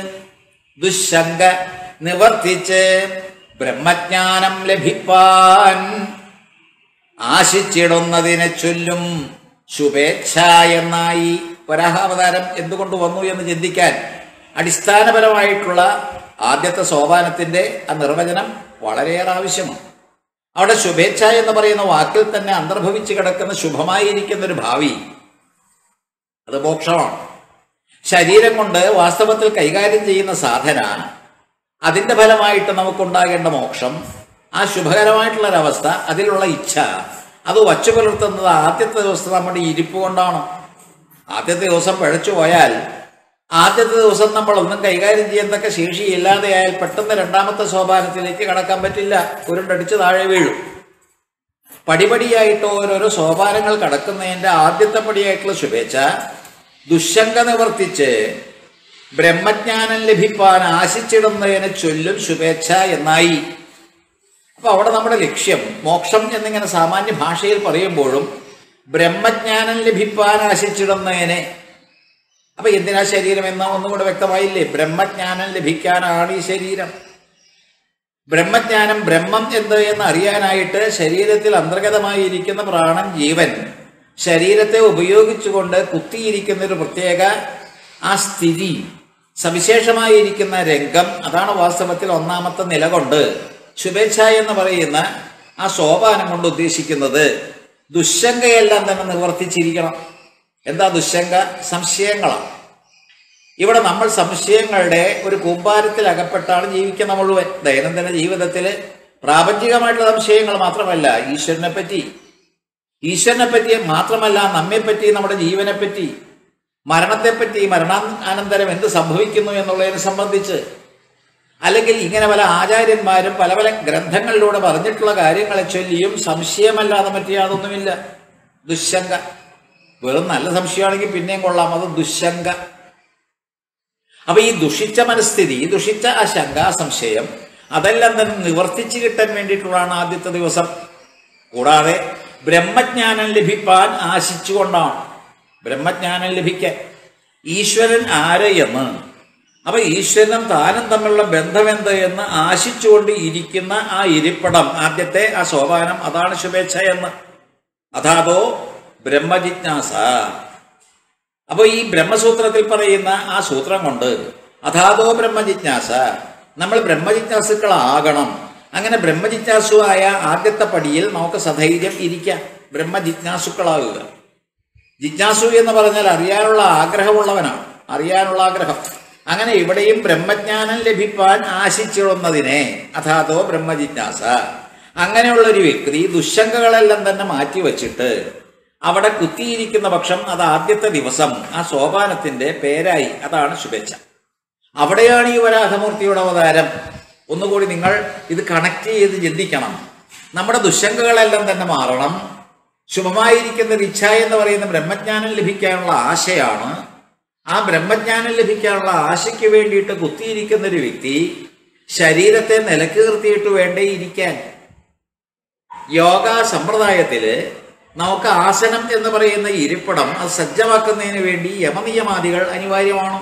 ദുശങ്ക നിവർത്തിച്ച് ബ്രഹ്മജ്ഞാനം ലഭിപ്പാൻ ആശിച്ചിടുന്നതിനെ ചൊല്ലും ശുഭേച്ഛ എന്നായി. വരാഹാവതാരം എന്തുകൊണ്ട് വന്നു എന്ന് ചിന്തിക്കാൻ അടിസ്ഥാനപരമായിട്ടുള്ള ആദ്യത്തെ സോപാനത്തിന്റെ ആ നിർവചനം വളരെയേറെ ആവശ്യമാണ്. അവിടെ ശുഭേച്ഛ എന്ന് പറയുന്ന വാക്കിൽ തന്നെ അന്തർഭവിച്ച് കിടക്കുന്ന ശുഭമായിരിക്കുന്ന ഒരു ഭാവി, അത് മോക്ഷമാണ്. ശരീരം കൊണ്ട് വാസ്തവത്തിൽ കൈകാര്യം ചെയ്യുന്ന സാധന, അതിന്റെ ഫലമായിട്ട് നമുക്കുണ്ടാകേണ്ട മോക്ഷം, ആ ശുഭകരമായിട്ടുള്ളൊരവസ്ഥ, അതിലുള്ള ഇച്ഛ, അത് വച്ചു പുലർത്തുന്നത് ആദ്യത്തെ ദിവസത്തെ നമ്മുടെ ഇരിപ്പ് കൊണ്ടാണ്. ആദ്യത്തെ ദിവസം പഴച്ചു പോയാൽ, ആദ്യത്തെ ദിവസം നമ്മൾ ഒന്നും കൈകാര്യം ചെയ്യത്തക്ക ശേഷിയില്ലാതെയായാൽ പെട്ടെന്ന് രണ്ടാമത്തെ സോപാനത്തിലേക്ക് കടക്കാൻ പറ്റില്ല, ഉരുണ്ടടിച്ച് താഴെ വീഴും. പടിപടിയായിട്ട് ഓരോരോ സോപാനങ്ങൾ കടക്കുന്നതിൻ്റെ ആദ്യത്തെ പടിയായിട്ടുള്ള ശുഭേച്ഛ ദുശങ്ക നിവർത്തിച്ച് ബ്രഹ്മജ്ഞാനം ലഭിപ്പാൻ ആശിച്ചിടുന്നതിനെ ചൊല്ലും ശുഭേച്ഛ എന്നായി. അപ്പൊ അവിടെ നമ്മുടെ ലക്ഷ്യം മോക്ഷം എന്നിങ്ങനെ സാമാന്യ ഭാഷയിൽ പറയുമ്പോഴും ബ്രഹ്മജ്ഞാനം ലഭിപ്പാൻ ആശിച്ചിടുന്നതിനെ, അപ്പൊ എന്തിനാ ശരീരം എന്ന ഒന്നുകൂടെ വ്യക്തമായില്ലേ? ബ്രഹ്മജ്ഞാനം ലഭിക്കാനാണ് ഈ ശരീരം. ബ്രഹ്മജ്ഞാനം, ബ്രഹ്മം എന്ത് എന്ന് അറിയാനായിട്ട് ശരീരത്തിൽ അന്തർഗതമായിരിക്കുന്ന പ്രാണൻ, ജീവൻ ശരീരത്തെ ഉപയോഗിച്ചുകൊണ്ട് കുത്തിയിരിക്കുന്ന ഒരു പ്രത്യേക ആ സ്ഥിതി, സവിശേഷമായിരിക്കുന്ന രംഗം, അതാണ് വാസ്തവത്തിൽ ഒന്നാമത്തെ നില കൊണ്ട് ശുഭേച്ഛ എന്ന് പറയുന്ന ആ സോപാനം കൊണ്ട് ഉദ്ദേശിക്കുന്നത്. ദുശങ്കയെല്ലാം തന്നെ നിവർത്തിച്ചിരിക്കണം. എന്താ ദുശങ്ക? സംശയങ്ങളാണ്. ഇവിടെ നമ്മൾ സംശയങ്ങളുടെ ഒരു കൂമ്പാരത്തിൽ അകപ്പെട്ടാണ് ജീവിക്കുന്ന മുഴുവൻ. ദൈനംദിന ജീവിതത്തിൽ പ്രാപഞ്ചികമായിട്ടുള്ള സംശയങ്ങൾ മാത്രമല്ല, ഈശ്വരനെ പറ്റി ഈശ്വരനെ പറ്റി മാത്രമല്ല, നമ്മെപ്പറ്റി, നമ്മുടെ ജീവനെപ്പറ്റി, മരണത്തെപ്പറ്റി, മരണാനന്തരം എന്ത് സംഭവിക്കുന്നു എന്നുള്ളതിനെ സംബന്ധിച്ച്, അല്ലെങ്കിൽ ഇങ്ങനെ പല ആചാര്യന്മാരും പല പല ഗ്രന്ഥങ്ങളിലൂടെ പറഞ്ഞിട്ടുള്ള കാര്യങ്ങളെ ചൊല്ലിയും സംശയമല്ലാതെ മറ്റു യാതൊന്നുമില്ല. ദുശങ്ക. വെറും നല്ല സംശയമാണെങ്കിൽ പിന്നെയും കൊള്ളാം, അത് ദുശങ്ക. അപ്പൊ ഈ ദുഷിച്ച മനസ്ഥിതി, ദുഷിച്ച ആ ശങ്ക, സംശയം, അതെല്ലാം തന്നെ നിവർത്തിച്ചു കിട്ടാൻ വേണ്ടിയിട്ടുള്ളതാണ് ആദ്യത്തെ ദിവസം. കൂടാതെ ബ്രഹ്മജ്ഞാനം ലഭിപ്പാൻ ആശിച്ചുകൊണ്ടാണ്. ബ്രഹ്മജ്ഞാനം ലഭിക്കാൻ ഈശ്വരൻ ആര് എന്ന്, അപ്പൊ ഈശ്വരനും താനും തമ്മിലുള്ള ബന്ധമെന്ത് എന്ന് ആശിച്ചുകൊണ്ട് ഇരിക്കുന്ന ആ ഇരിപ്പിടം, ആദ്യത്തെ ആ സോപാനം, അതാണ് ശുഭേച്ഛ എന്ന്. അഥാതോ ബ്രഹ്മജിജ്ഞാസ. അപ്പൊ ഈ ബ്രഹ്മസൂത്രത്തിൽ പറയുന്ന ആ സൂത്രം കൊണ്ട് അഥാതോ ബ്രഹ്മജിജ്ഞാസ, നമ്മൾ ബ്രഹ്മജിജ്ഞാസുക്കളാകണം. അങ്ങനെ ബ്രഹ്മജിജ്ഞാസുവായ ആദ്യത്തെ പടിയിൽ നമുക്ക് സധൈര്യം ഇരിക്കാം, ബ്രഹ്മജിജ്ഞാസുക്കളാകുക. ജിജ്ഞാസു എന്ന് പറഞ്ഞാൽ അറിയാനുള്ള ആഗ്രഹമുള്ളവനാണ്, അറിയാനുള്ള ആഗ്രഹം. അങ്ങനെ ഇവിടെയും ബ്രഹ്മജ്ഞാനം ലഭിപ്പാൻ ആശിച്ചിടുന്നതിനെ അഥാതോ ബ്രഹ്മജിജ്ഞാസ. അങ്ങനെയുള്ളൊരു വ്യക്തി ദുശങ്കകളെല്ലാം തന്നെ മാറ്റിവെച്ചിട്ട് അവിടെ കുത്തിയിരിക്കുന്ന പക്ഷം, അത് ആദ്യത്തെ ദിവസം ആ സോപാനത്തിന്റെ പേരായി, അതാണ് ശുഭേച്ഛ. അവിടെയാണ് ഈ വരാഹമൂർത്തിയുടെ അവതാരം. ഒന്നുകൂടി നിങ്ങൾ ഇത് കണക്ട് ചെയ്ത് ചിന്തിക്കണം. നമ്മുടെ ദുശങ്കകളെല്ലാം തന്നെ മാറണം. ശുഭമായിരിക്കുന്ന ഇച്ഛ എന്ന് പറയുന്ന ബ്രഹ്മജ്ഞാനം ലഭിക്കാനുള്ള ആശയാണ്. ആ ബ്രഹ്മജ്ഞാനം ലഭിക്കാനുള്ള ആശയ്ക്ക് വേണ്ടിയിട്ട് കുത്തിയിരിക്കുന്ന ഒരു വ്യക്തി ശരീരത്തെ നിലക്ക് നിർത്തിയിട്ട് വേണ്ടേ ഇരിക്കാൻ. യോഗ സമ്പ്രദായത്തില് നമുക്ക് ആസനം എന്ന് പറയുന്ന ഇരിപ്പിടം അത് സജ്ജമാക്കുന്നതിന് വേണ്ടി യമനിയമാദികൾ അനിവാര്യമാണ്.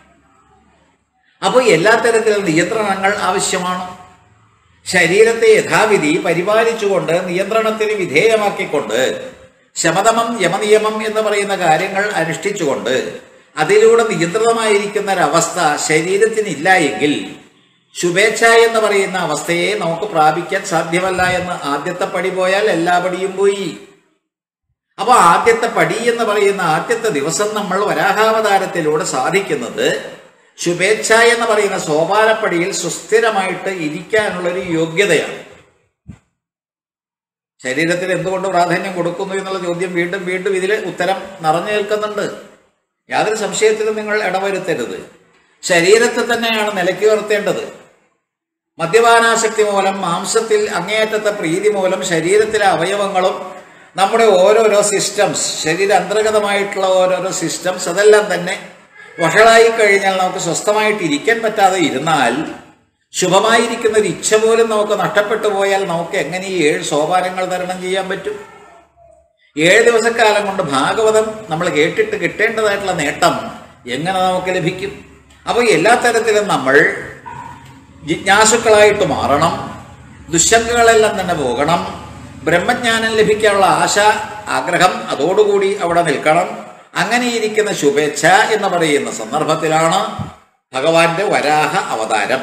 അപ്പോൾ എല്ലാ തരത്തിലുള്ള നിയന്ത്രണങ്ങൾ ആവശ്യമാണ്. ശരീരത്തെ യഥാവിധി പരിപാലിച്ചുകൊണ്ട് നിയന്ത്രണത്തിന് വിധേയമാക്കിക്കൊണ്ട് ശമതമം യമനിയമം എന്ന് പറയുന്ന കാര്യങ്ങൾ അനുഷ്ഠിച്ചുകൊണ്ട് അതിലൂടെ നിയന്ത്രിതമായിരിക്കുന്ന ഒരവസ്ഥ ശരീരത്തിനില്ല എങ്കിൽ ശുഭേച്ഛ എന്ന് പറയുന്ന അവസ്ഥയെ നമുക്ക് പ്രാപിക്കാൻ സാധ്യമല്ല എന്ന് ആദ്യത്തെ പടി പോയാൽ എല്ലാ പടിയും പോയി. അപ്പൊ ആദ്യത്തെ പടി എന്ന് പറയുന്ന ആദ്യത്തെ ദിവസം നമ്മൾ വരാഹാവതാരത്തിലൂടെ സാധിക്കുന്നത് ശുഭേച്ഛ എന്ന് പറയുന്ന സോപാനപ്പടിയിൽ സുസ്ഥിരമായിട്ട് ഇരിക്കാനുള്ളൊരു യോഗ്യതയാണ്. ശരീരത്തിൽ എന്തുകൊണ്ട് പ്രാധാന്യം കൊടുക്കുന്നു എന്നുള്ള ചോദ്യം വീണ്ടും വീണ്ടും ഇതിൽ ഉത്തരം നിറഞ്ഞു നിൽക്കുന്നുണ്ട്. യാതൊരു സംശയത്തിലും നിങ്ങൾ ഇടവരുത്തരുത്. ശരീരത്തെ തന്നെയാണ് നിലയ്ക്ക് നിർത്തേണ്ടത്. മദ്യപാനാസക്തി മൂലം, മാംസത്തിൽ അങ്ങേയറ്റത്തെ പ്രീതി മൂലം ശരീരത്തിലെ അവയവങ്ങളും നമ്മുടെ ഓരോരോ സിസ്റ്റംസ്, ശരീര അന്തർഗതമായിട്ടുള്ള ഓരോരോ സിസ്റ്റംസ്, അതെല്ലാം തന്നെ വഷളായി കഴിഞ്ഞാൽ നമുക്ക് സ്വസ്ഥമായിട്ട് ഇരിക്കാൻ പറ്റാതെ ഇരുന്നാൽ, ശുഭമായിരിക്കുന്ന ഒരു ഇച്ഛ പോലും നമുക്ക് നഷ്ടപ്പെട്ടു പോയാൽ നമുക്ക് എങ്ങനെ ഈ ഏഴ് സോപാനങ്ങൾ തരണം ചെയ്യാൻ പറ്റും? ഏഴ് ദിവസക്കാലം കൊണ്ട് ഭാഗവതം നമ്മൾ കേട്ടിട്ട് കിട്ടേണ്ടതായിട്ടുള്ള നേട്ടം എങ്ങനെ നമുക്ക് ലഭിക്കും? അപ്പോൾ എല്ലാ തരത്തിലും നമ്മൾ ജിജ്ഞാസുക്കളായിട്ട് മാറണം, ദുശങ്കകളെല്ലാം തന്നെ പോകണം, ബ്രഹ്മജ്ഞാനം ലഭിക്കാനുള്ള ആശ ആഗ്രഹം അതോടുകൂടി അവിടെ നിൽക്കണം. അങ്ങനെയിരിക്കുന്ന ശുഭേച്ഛ എന്ന് പറയുന്ന സന്ദർഭത്തിലാണ് ഭഗവാന്റെ വരാഹ അവതാരം.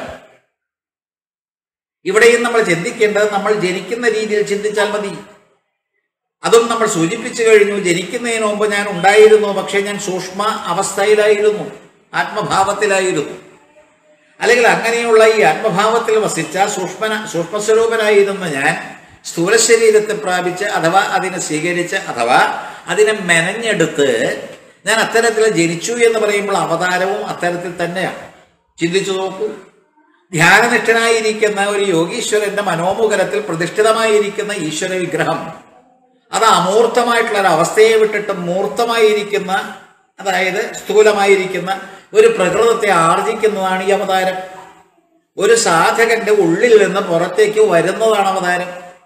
ഇവിടെയും നമ്മൾ ചിന്തിക്കേണ്ടത് നമ്മൾ ജനിക്കുന്ന രീതിയിൽ ചിന്തിച്ചാൽ മതി. അതും നമ്മൾ സൂചിപ്പിച്ചു കഴിഞ്ഞു. ജനിക്കുന്നതിന് മുമ്പ് ഞാൻ ഉണ്ടായിരുന്നു, പക്ഷെ ഞാൻ സൂക്ഷ്മ അവസ്ഥയിലായിരുന്നു, ആത്മഭാവത്തിലായിരുന്നു. അല്ലെങ്കിൽ അങ്ങനെയുള്ള ഈ ആത്മഭാവത്തിൽ വസിച്ച സൂക്ഷ്മ സൂക്ഷ്മസ്വരൂപനായിരുന്ന ഞാൻ സ്ഥൂലശരീരത്തെ പ്രാപിച്ച് അഥവാ അതിനെ സ്വീകരിച്ച് അഥവാ അതിനെ മെനഞ്ഞെടുത്ത് ഞാൻ അത്തരത്തിൽ ജനിച്ചു എന്ന് പറയുമ്പോൾ അവതാരവും അത്തരത്തിൽ തന്നെയാണ്. ചിന്തിച്ചു നോക്കൂ. ധ്യാനനിഷ്ഠനായിരിക്കുന്ന ഒരു യോഗീശ്വരന്റെ മനോമുഖരത്തിൽ പ്രതിഷ്ഠിതമായിരിക്കുന്ന ഈശ്വര വിഗ്രഹം അത് അമൂർത്തമായിട്ടുള്ള ഒരു അവസ്ഥയെ വിട്ടിട്ട് മൂർത്തമായിരിക്കുന്ന, അതായത് സ്ഥൂലമായിരിക്കുന്ന ഒരു പ്രകൃതത്തെ ആർജിക്കുന്നതാണ് ഈ അവതാരം. ഒരു സാധകന്റെ ഉള്ളിൽ നിന്ന് പുറത്തേക്ക് വരുന്നതാണ് അവതാരം.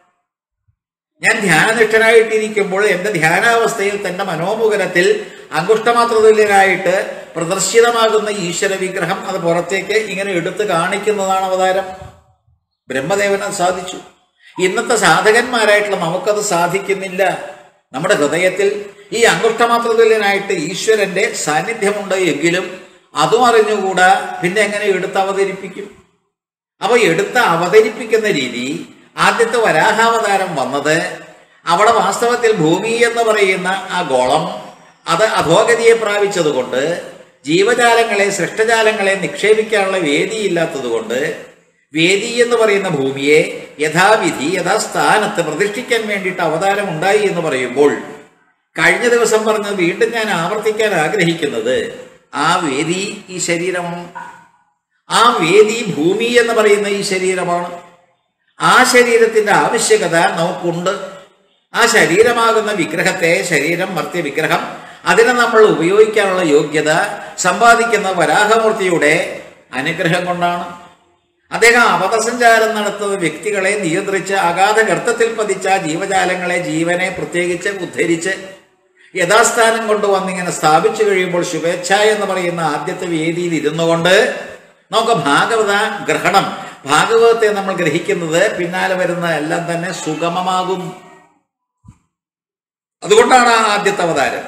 ഞാൻ ധ്യാനനിഷ്ഠനായിട്ടിരിക്കുമ്പോൾ എൻ്റെ ധ്യാനാവസ്ഥയിൽ തന്റെ മനോമുഖരത്തിൽ അങ്കുഷ്ടമാത്രതുല്യനായിട്ട് പ്രദർശിതമാകുന്ന ഈശ്വര വിഗ്രഹം അത് പുറത്തേക്ക് ഇങ്ങനെ എടുത്തു കാണിക്കുന്നതാണ് അവതാരം. ബ്രഹ്മദേവന് സാധിച്ചു. ഇന്നത്തെ സാധകന്മാരായിട്ടുള്ള നമുക്കത് സാധിക്കുന്നില്ല. നമ്മുടെ ഹൃദയത്തിൽ ഈ അങ്കുഷ്ടമാത്രതുല്യനായിട്ട് ഈശ്വരന്റെ സാന്നിധ്യമുണ്ട് എങ്കിലും അതും അറിഞ്ഞുകൂടാ. പിന്നെ എങ്ങനെ എടുത്ത് അവതരിപ്പിക്കും? അപ്പൊ എടുത്ത് അവതരിപ്പിക്കുന്ന രീതി, ആദ്യത്തെ വരാഹാവതാരം വന്നത് അവിടെ വാസ്തവത്തിൽ ഭൂമി എന്ന് പറയുന്ന ആ ഗോളം അത് അധോഗതിയെ പ്രാപിച്ചതുകൊണ്ട് ജീവജാലങ്ങളെ സൃഷ്ടജാലങ്ങളെ നിക്ഷേപിക്കാനുള്ള വേദിയില്ലാത്തത് കൊണ്ട് വേദി എന്ന് പറയുന്ന ഭൂമിയെ യഥാവിധി യഥാസ്ഥാനത്ത് പ്രതിഷ്ഠിക്കാൻ വേണ്ടിയിട്ട് അവതാരം ഉണ്ടായി എന്ന് പറയുമ്പോൾ കഴിഞ്ഞ ദിവസം പറഞ്ഞത് വീണ്ടും ഞാൻ ആവർത്തിക്കാൻ ആഗ്രഹിക്കുന്നത് ആ വേദി ഈ ശരീരമാണ്. ആ വേദി ഭൂമി എന്ന് പറയുന്ന ഈ ശരീരമാണ്. ആ ശരീരത്തിന്റെ ആവശ്യകത നമുക്കുണ്ട്. ആ ശരീരമാകുന്ന വിഗ്രഹത്തെ, ശരീരം മർത്യ വിഗ്രഹം, അതിനെ നമ്മൾ ഉപയോഗിക്കാനുള്ള യോഗ്യത സമ്പാദിക്കുന്ന വരാഹമൂർത്തിയുടെ അനുഗ്രഹം കൊണ്ടാണ്. അദ്ദേഹം അപഥസഞ്ചാരം നടത്തുന്ന വ്യക്തികളെ നിയന്ത്രിച്ച് അഗാധ ഗർത്തത്തിൽ പതിച്ച ജീവജാലങ്ങളെ, ജീവനെ പ്രത്യേകിച്ച് ഉദ്ധരിച്ച് യഥാസ്ഥാനം കൊണ്ടുവന്നിങ്ങനെ സ്ഥാപിച്ചു കഴിയുമ്പോൾ ശുഭേച്ഛ എന്ന് പറയുന്ന ആദ്യത്തെ വേദിയിൽ ഇരുന്നു കൊണ്ട് നമുക്ക് ഭാഗവത ഗ്രഹണം, ഭാഗവതത്തെ നമ്മൾ ഗ്രഹിക്കുന്നത് പിന്നാലെ വരുന്ന എല്ലാം തന്നെ സുഗമമാകും. അതുകൊണ്ടാണ് ആ ആദ്യത്തെ അവതാരം.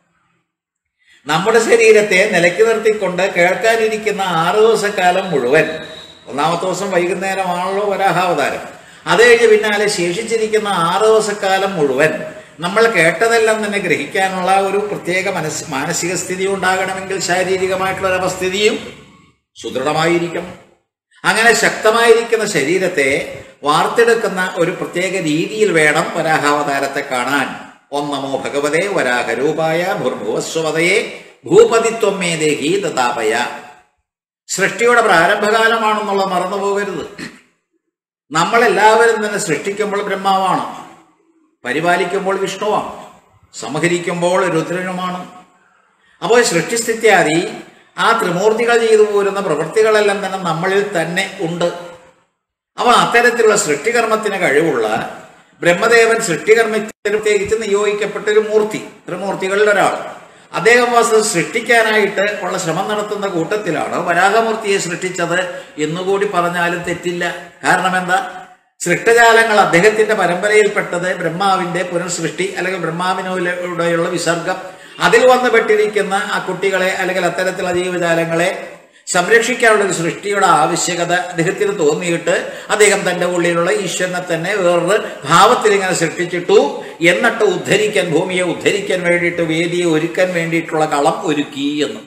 നമ്മുടെ ശരീരത്തെ നിലയ്ക്ക് നിർത്തിക്കൊണ്ട് കേൾക്കാനിരിക്കുന്ന ആറ് ദിവസക്കാലം മുഴുവൻ, ഒന്നാമത്തെ ദിവസം വൈകുന്നേരമാണല്ലോ വരാഹാവതാരം, അത് കഴിഞ്ഞ് പിന്നാലെ ശേഷിച്ചിരിക്കുന്ന ആറ് ദിവസക്കാലം മുഴുവൻ നമ്മൾ കേട്ടതെല്ലാം തന്നെ ഗ്രഹിക്കാനുള്ള ഒരു പ്രത്യേക മനസ് മാനസിക സ്ഥിതി ഉണ്ടാകണമെങ്കിൽ ശാരീരികമായിട്ടുള്ള ഒരവസ്ഥിതിയും സുദൃഢമായിരിക്കണം. അങ്ങനെ ശക്തമായിരിക്കുന്ന ശരീരത്തെ വാർത്തെടുക്കുന്ന ഒരു പ്രത്യേക രീതിയിൽ വേണം വരാഹാവതാരത്തെ കാണാൻ. ഓം നമോ ഭഗവതേ വരാഹരൂപായ ഭൂർഭുവസ്വതയെ ഭൂപതിത്വമേ ദേഹി ദതാപയ. സൃഷ്ടിയുടെ പ്രാരംഭകാലമാണെന്നുള്ളത് മറന്നു പോകരുത്. നമ്മളെല്ലാവരും തന്നെ സൃഷ്ടിക്കുമ്പോൾ ബ്രഹ്മാവാണ്, പരിപാലിക്കുമ്പോൾ വിഷ്ണുവാണ്, സംഹരിക്കുമ്പോൾ രുദ്രനുമാണ്. അപ്പോൾ സൃഷ്ടിസ്ഥിത്യാദി ആ ത്രിമൂർത്തികൾ ചെയ്തു പോരുന്ന പ്രവൃത്തികളെല്ലാം തന്നെ നമ്മളിൽ തന്നെ ഉണ്ട്. അപ്പോൾ അത്തരത്തിലുള്ള സൃഷ്ടികർമ്മത്തിന് കഴിവുള്ള ബ്രഹ്മദേവൻ സൃഷ്ടികർമ്മത്തിന് പ്രത്യേകിച്ച് നിയോഗിക്കപ്പെട്ടൊരു മൂർത്തി, ത്രിമൂർത്തികളിൽ ഒരാൾ. അദ്ദേഹം വാസ്തു സൃഷ്ടിക്കാനായിട്ട് ഉള്ള ശ്രമം നടത്തുന്ന കൂട്ടത്തിലാണ് വരാഹമൂർത്തിയെ സൃഷ്ടിച്ചത് എന്നുകൂടി പറഞ്ഞാലും തെറ്റില്ല. കാരണം എന്താ? സൃഷ്ടജാലങ്ങൾ അദ്ദേഹത്തിന്റെ പരമ്പരയിൽപ്പെട്ടത് ബ്രഹ്മാവിന്റെ പുനഃസൃഷ്ടി അല്ലെങ്കിൽ ബ്രഹ്മാവിനോടെയുള്ള വിസർഗം, അതിൽ വന്നു പെട്ടിരിക്കുന്ന ആ കുട്ടികളെ അല്ലെങ്കിൽ അത്തരത്തിലുള്ള ജീവജാലങ്ങളെ സംരക്ഷിക്കാനുള്ള ഒരു സൃഷ്ടിയുടെ ആവശ്യകത അദ്ദേഹത്തിന് തോന്നിയിട്ട് അദ്ദേഹം തന്റെ ഉള്ളിലുള്ള ഈശ്വരനെ തന്നെ വേറൊരു ഭാവത്തിൽ ഇങ്ങനെ സൃഷ്ടിച്ചിട്ടു. എന്നിട്ട് ഉദ്ധരിക്കാൻ, ഭൂമിയെ ഉദ്ധരിക്കാൻ വേണ്ടിയിട്ട് വേദിയെ ഒരുക്കാൻ വേണ്ടിയിട്ടുള്ള കളം ഒരുക്കി എന്ന്.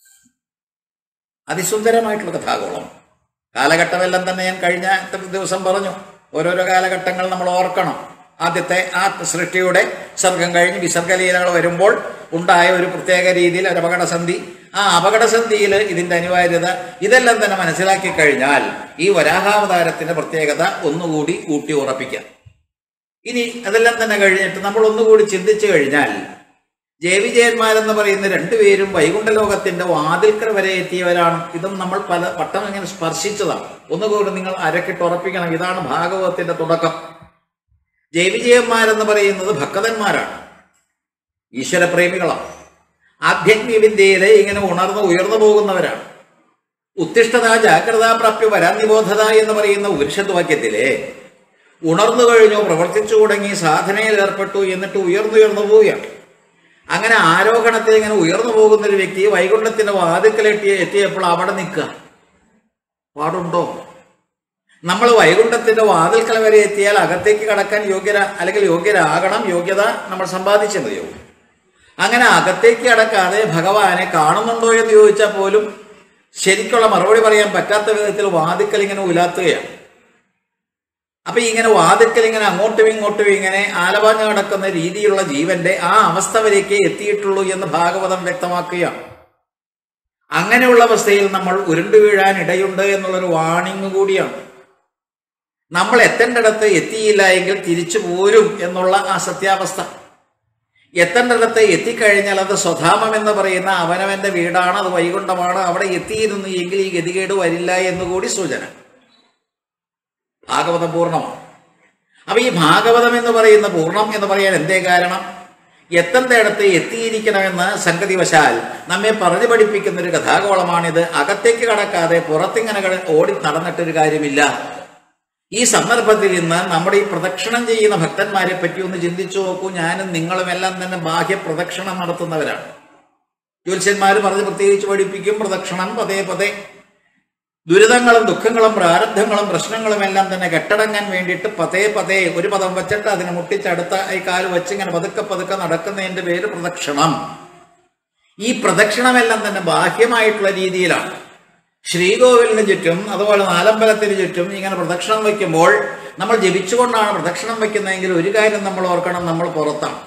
അതിസുന്ദരമായിട്ടുള്ള കഥാകോളം. കാലഘട്ടമെല്ലാം തന്നെ ഞാൻ കഴിഞ്ഞ ദിവസം പറഞ്ഞു. ഓരോരോ കാലഘട്ടങ്ങൾ നമ്മൾ ഓർക്കണം. ആദ്യത്തെ ആ സൃഷ്ടിയുടെ സർഗം കഴിഞ്ഞ് വിസർഗലീലകൾ വരുമ്പോൾ ഉണ്ടായ ഒരു പ്രത്യേക രീതിയിൽ ഒരു അപകടസന്ധി, ആ അപകടസന്ധിയിൽ ഇതിന്റെ അനിവാര്യത, ഇതെല്ലാം തന്നെ മനസ്സിലാക്കി കഴിഞ്ഞാൽ ഈ വരാഹാവതാരത്തിന്റെ പ്രത്യേകത ഒന്നുകൂടി ഊട്ടി ഉറപ്പിക്കാം. ഇനി അതെല്ലാം തന്നെ കഴിഞ്ഞിട്ട് നമ്മൾ ഒന്നുകൂടി ചിന്തിച്ചു കഴിഞ്ഞാൽ ജയവിജയന്മാരെന്ന് പറയുന്ന രണ്ടുപേരും വൈകുണ്ഠലോകത്തിന്റെ വാതിൽക്കൽ വരെ എത്തിയവരാണ്. ഇതും നമ്മൾ പല വട്ടം ഇങ്ങനെ സ്പർശിച്ചതാണ്. ഒന്നുകൂടി നിങ്ങൾ അരക്കിട്ട് ഉറപ്പിക്കണം. ഇതാണ് ഭാഗവതത്തിന്റെ തുടക്കം. ജയവിജയന്മാരെന്ന് പറയുന്നത് ഭക്തന്മാരാണ്. ഈശ്വരപ്രേമികളാണ്. ആധ്യാത്മിക വിദ്യയിലെ ഇങ്ങനെ ഉണർന്ന് ഉയർന്നു പോകുന്നവരാണ്. ഉത്തിഷ്ഠത ജാഗ്രത പ്രാപ്യ വരാനിബോധത എന്ന് പറയുന്ന ഉപനിഷത്ത് വാക്യത്തിലെ ഉണർന്നു കഴിഞ്ഞു, പ്രവർത്തിച്ചു തുടങ്ങി, സാധനയിൽ ഏർപ്പെട്ടു, എന്നിട്ട് ഉയർന്നുയർന്നു പോവുകയാണ്. അങ്ങനെ ആരോഹണത്തിൽ ഇങ്ങനെ ഉയർന്നു പോകുന്ന ഒരു വ്യക്തി വൈകുണ്ഠത്തിന്റെ വാതിക്കലെത്തി എത്തിയപ്പോൾ അവിടെ നിൽക്കുക പാടുണ്ടോ? നമ്മൾ വൈകുണ്ഠത്തിന്റെ വാതിൽക്കൽ വരെ എത്തിയാൽ അകത്തേക്ക് കടക്കാൻ യോഗ്യര അല്ലെങ്കിൽ യോഗ്യരാകണം, യോഗ്യത നമ്മൾ സമ്പാദിച്ചേ മതിയാവും. അങ്ങനെ അകത്തേക്ക് കടക്കാതെ ഭഗവാനെ കാണുന്നുണ്ടോ എന്ന് ചോദിച്ചാൽ പോലും ശരിക്കുള്ള മറുപടി പറയാൻ പറ്റാത്ത വിധത്തിൽ വാതിക്കൽ ഇങ്ങനെ ഉലാത്തുകയാണ്. അപ്പൊ ഇങ്ങനെ വാതിക്കൽ ഇങ്ങനെ അങ്ങോട്ടും ഇങ്ങോട്ടും ഇങ്ങനെ ആലപാഞ്ഞു നടക്കുന്ന രീതിയിലുള്ള ജീവന്റെ ആ അവസ്ഥ വരേക്ക് എത്തിയിട്ടുള്ളൂ എന്ന് ഭാഗവതം വ്യക്തമാക്കുകയാണ്. അങ്ങനെയുള്ള അവസ്ഥയിൽ നമ്മൾ ഉരുണ്ടു വീഴാൻ ഇടയുണ്ട് എന്നുള്ളൊരു വാണിംഗ് കൂടിയാണ്. നമ്മൾ എത്തേണ്ടിടത്ത് എത്തിയില്ല എങ്കിൽ തിരിച്ചു പോരും എന്നുള്ള ആ സത്യാവസ്ഥ. എത്തേണ്ടിടത്ത് എത്തിക്കഴിഞ്ഞാൽ അത് സ്വധാമം എന്ന് പറയുന്ന അവനവന്റെ വീടാണ്, അത് വൈകുണ്ഠമാണ്. അവിടെ എത്തിയിരുന്നു എങ്കിൽ ഈ ഗതികേട് വരില്ല എന്നുകൂടി സൂചന. ഭാഗവതം പൂർണ്ണമാണ്. അപ്പൊ ഈ ഭാഗവതം എന്ന് പറയുന്ന പൂർണ്ണം എന്ന് പറയാൻ എന്തേ കാരണം? എത്തേണ്ടിടത്ത് എത്തിയിരിക്കണമെന്ന് സംഗതിവശാൽ നമ്മെ പറഞ്ഞു പഠിപ്പിക്കുന്ന ഒരു കഥാഗോളമാണിത്. അകത്തേക്ക് കടക്കാതെ പുറത്തിങ്ങനെ ഓടി നടന്നിട്ടൊരു കാര്യമില്ല. ഈ സന്ദർഭത്തിൽ ഇന്ന് നമ്മുടെ ഈ പ്രദക്ഷിണം ചെയ്യുന്ന ഭക്തന്മാരെ പറ്റി ഒന്ന് ചിന്തിച്ചു നോക്കൂ. ഞാനും നിങ്ങളും എല്ലാം തന്നെ ബാഹ്യ പ്രദക്ഷിണം നടത്തുന്നവരാണ്. ജ്യോത്സ്യന്മാർ പറഞ്ഞ് പ്രത്യേകിച്ച് പഠിപ്പിക്കും, പ്രദക്ഷിണം പതേ പതേ. ദുരിതങ്ങളും ദുഃഖങ്ങളും പ്രാരബ്ധങ്ങളും പ്രശ്നങ്ങളും എല്ലാം തന്നെ കെട്ടടങ്ങാൻ വേണ്ടിയിട്ട് പതേ പതേ ഒരു പദം വെച്ചിട്ട് അതിനെ മുട്ടിച്ചടുത്ത ഈ കാല് വെച്ച് ഇങ്ങനെ പതുക്കെ പതുക്കെ നടക്കുന്നതിന്റെ പേര് പ്രദക്ഷിണം. ഈ പ്രദക്ഷിണമെല്ലാം തന്നെ ബാഹ്യമായിട്ടുള്ള രീതിയിലാണ്. ശ്രീകോവിലിന് ചുറ്റും അതുപോലെ നാലമ്പലത്തിന് ചുറ്റും ഇങ്ങനെ പ്രദക്ഷിണം വയ്ക്കുമ്പോൾ നമ്മൾ ജപിച്ചുകൊണ്ടാണ് പ്രദക്ഷിണം വയ്ക്കുന്നതെങ്കിൽ ഒരു കാര്യം നമ്മൾ ഓർക്കണം, നമ്മൾ പുറത്താണ്.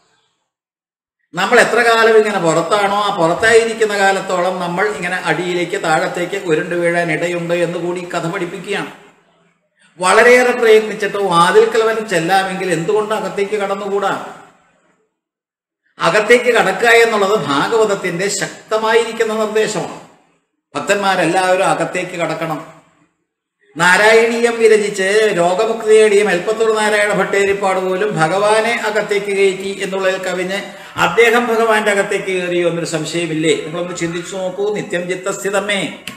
നമ്മൾ എത്ര കാലം ഇങ്ങനെ പുറത്താണോ ആ പുറത്തായിരിക്കുന്ന കാലത്തോളം നമ്മൾ ഇങ്ങനെ അടിയിലേക്ക് താഴത്തേക്ക് ഉരുണ്ടു വീഴാൻ ഇടയുണ്ട് എന്ന് കൂടി കഥ പഠിപ്പിക്കുകയാണ്. വളരെയേറെ പ്രയത്നിച്ചിട്ട് വാതിൽക്കൽ വരെ ചെല്ലാമെങ്കിൽ എന്തുകൊണ്ട് അകത്തേക്ക് കടന്നുകൂടാ? അകത്തേക്ക് കടക്കുക എന്നുള്ളത് ഭാഗവതത്തിന്റെ ശക്തമായിരിക്കുന്ന നിർദ്ദേശമാണ്. ഭക്തന്മാരെല്ലാവരും അകത്തേക്ക് കടക്കണം. നാരായണീയം വിരചിച്ച് രോഗമുക്തി നേടിയ മെൽപ്പത്തൂർ നാരായണ ഭട്ടേരിപ്പാട് പോലും ഭഗവാനെ അകത്തേക്ക് കയറ്റി എന്നുള്ളതിൽ കവിഞ്ഞ് അദ്ദേഹം ഭഗവാന്റെ അകത്തേക്ക് കയറിയോ എന്നൊരു സംശയമില്ലേ? നിങ്ങളൊന്ന് ചിന്തിച്ചു നോക്കൂ. നിത്യം ചിത്തസ്ഥിതമേ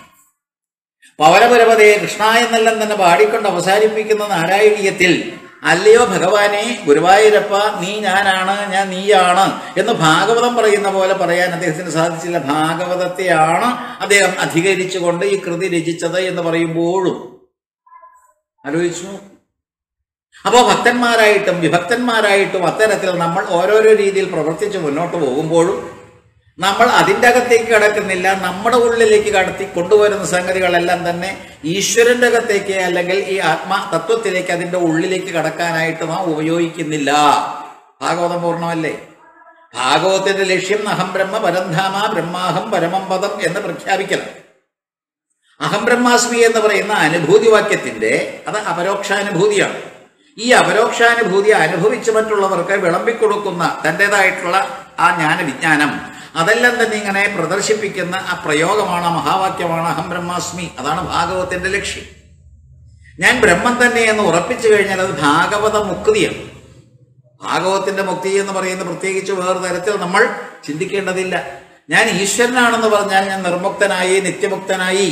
പവനപുരപതേ കൃഷ്ണ എന്നെല്ലാം തന്നെ പാടിക്കൊണ്ട് അവസാനിപ്പിക്കുന്ന നാരായണീയത്തിൽ അല്ലയോ ഭഗവാനെ ഗുരുവായൂരപ്പ, നീ ഞാനാണ്, ഞാൻ നീയാണ് എന്ന് ഭാഗവതം പറയുന്ന പോലെ പറയാൻ അദ്ദേഹത്തിന് സാധിച്ചില്ല. ഭാഗവതത്തെയാണ് അദ്ദേഹം അധികരിച്ചുകൊണ്ട് ഈ കൃതി രചിച്ചത് എന്ന് പറയുമ്പോഴും ആലോചിച്ചു. അപ്പോൾ ഭക്തന്മാരായിട്ടും വിഭക്തന്മാരായിട്ടും അത്തരത്തിൽ നമ്മൾ ഓരോരോ രീതിയിൽ പ്രവർത്തിച്ച് മുന്നോട്ട് പോകുമ്പോഴും നമ്മൾ അതിൻ്റെ അകത്തേക്ക് കടക്കുന്നില്ല. നമ്മുടെ ഉള്ളിലേക്ക് കടത്തി കൊണ്ടുവരുന്ന സംഗതികളെല്ലാം തന്നെ ഈശ്വരന്റെ അകത്തേക്ക് അല്ലെങ്കിൽ ഈ ആത്മാ തത്വത്തിലേക്ക് അതിൻ്റെ ഉള്ളിലേക്ക് കടക്കാനായിട്ട് നാം ഉപയോഗിക്കുന്നില്ല. ഭാഗവതം പൂർണ്ണമല്ലേ? ഭാഗവതത്തിന്റെ ലക്ഷ്യം അഹം ബ്രഹ്മ പരംധാമ ബ്രഹ്മാഹം പരമം പദം എന്ന് പ്രഖ്യാപിക്കണം. അഹം ബ്രഹ്മാസ്മി എന്ന് പറയുന്ന അനുഭൂതി വാക്യത്തിന്റെ അത് അപരോക്ഷാനുഭൂതിയാണ്. ഈ അപരോക്ഷാനുഭൂതി അനുഭവിച്ച് മറ്റുള്ളവർക്ക് വിളമ്പിക്കൊടുക്കുന്ന തൻ്റെതായിട്ടുള്ള ആ ജ്ഞാനവിജ്ഞാനം അതെല്ലാം തന്നെ ഇങ്ങനെ പ്രദർശിപ്പിക്കുന്ന ആ പ്രയോഗമാണ്, മഹാവാക്യമാണ് അഹം ബ്രഹ്മാസ്മി. അതാണ് ഭാഗവതത്തിന്റെ ലക്ഷ്യം. ഞാൻ ബ്രഹ്മം തന്നെ എന്ന് ഉറപ്പിച്ചു കഴിഞ്ഞാൽ അത് ഭാഗവത മുക്തിയാണ്. ഭാഗവതത്തിന്റെ മുക്തി എന്ന് പറയുന്ന പ്രത്യേകിച്ച് വേറെ തരത്തിൽ നമ്മൾ ചിന്തിക്കേണ്ടതില്ല. ഞാൻ ഈശ്വരനാണെന്ന് പറഞ്ഞാൽ ഞാൻ നിർമുക്തനായി, നിത്യമുക്തനായി.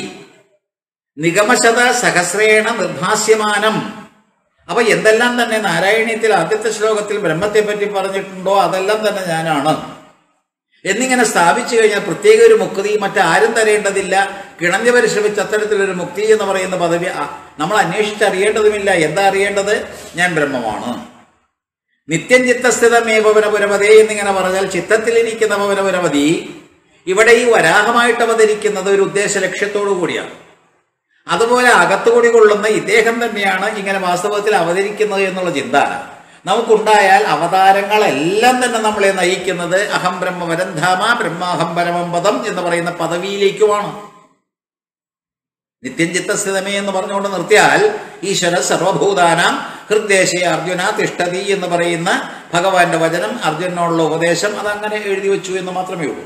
നിഗമശത സഹസ്രേണ നിർഭാസ്യമാനം. അപ്പൊ എന്തെല്ലാം തന്നെ നാരായണീയത്തിൽ ആദ്യത്തെ ശ്ലോകത്തിൽ ബ്രഹ്മത്തെ പറ്റി പറഞ്ഞിട്ടുണ്ടോ അതെല്ലാം തന്നെ ഞാനാണ് എന്നിങ്ങനെ സ്ഥാപിച്ചു കഴിഞ്ഞാൽ പ്രത്യേക ഒരു മുക്തി മറ്റാരും തരേണ്ടതില്ല. കിണഞ്ഞു പരിശ്രമിച്ച് അത്തരത്തിലൊരു മുക്തി എന്ന് പറയുന്ന പദവി നമ്മൾ അന്വേഷിച്ചറിയേണ്ടതുമില്ല. എന്താ അറിയേണ്ടത്? ഞാൻ ബ്രഹ്മമാണ്. നിത്യം ചിത്തസ്ഥിതമേ പവനപുരപതേ എന്നിങ്ങനെ പറഞ്ഞാൽ ചിത്തത്തിലിരിക്കുന്ന പവനപുരപതി ഇവിടെ ഈ വരാഹമായിട്ട് അവതരിക്കുന്നത് ഒരു ഉദ്ദേശ ലക്ഷ്യത്തോടു കൂടിയാണ്. അതുപോലെ അകത്തുകൂടി കൊള്ളുന്ന ഇദ്ദേഹം തന്നെയാണ് ഇങ്ങനെ വാസ്തവത്തിൽ അവതരിക്കുന്നത് എന്നുള്ള ചിന്ത നമുക്കുണ്ടായാൽ അവതാരങ്ങളെല്ലാം തന്നെ നമ്മളെ നയിക്കുന്നത് അഹം ബ്രഹ്മ പരംധാമ ബ്രഹ്മാഹം പരമം പദം എന്ന് പറയുന്ന പദവിയിലേക്കുമാണ്. നിത്യം ചിത്തസ്ഥിതമേ എന്ന് പറഞ്ഞുകൊണ്ട് നിർത്തിയാൽ ഈശ്വര സർവഭൂതാനാം ഹൃദ്ദേശേ അർജുന തിഷ്ഠതി എന്ന് പറയുന്ന ഭഗവാന്റെ വചനം, അർജുനോടുള്ള ഉപദേശം അതങ്ങനെ എഴുതി വെച്ചു എന്ന് മാത്രമേ ഉള്ളൂ.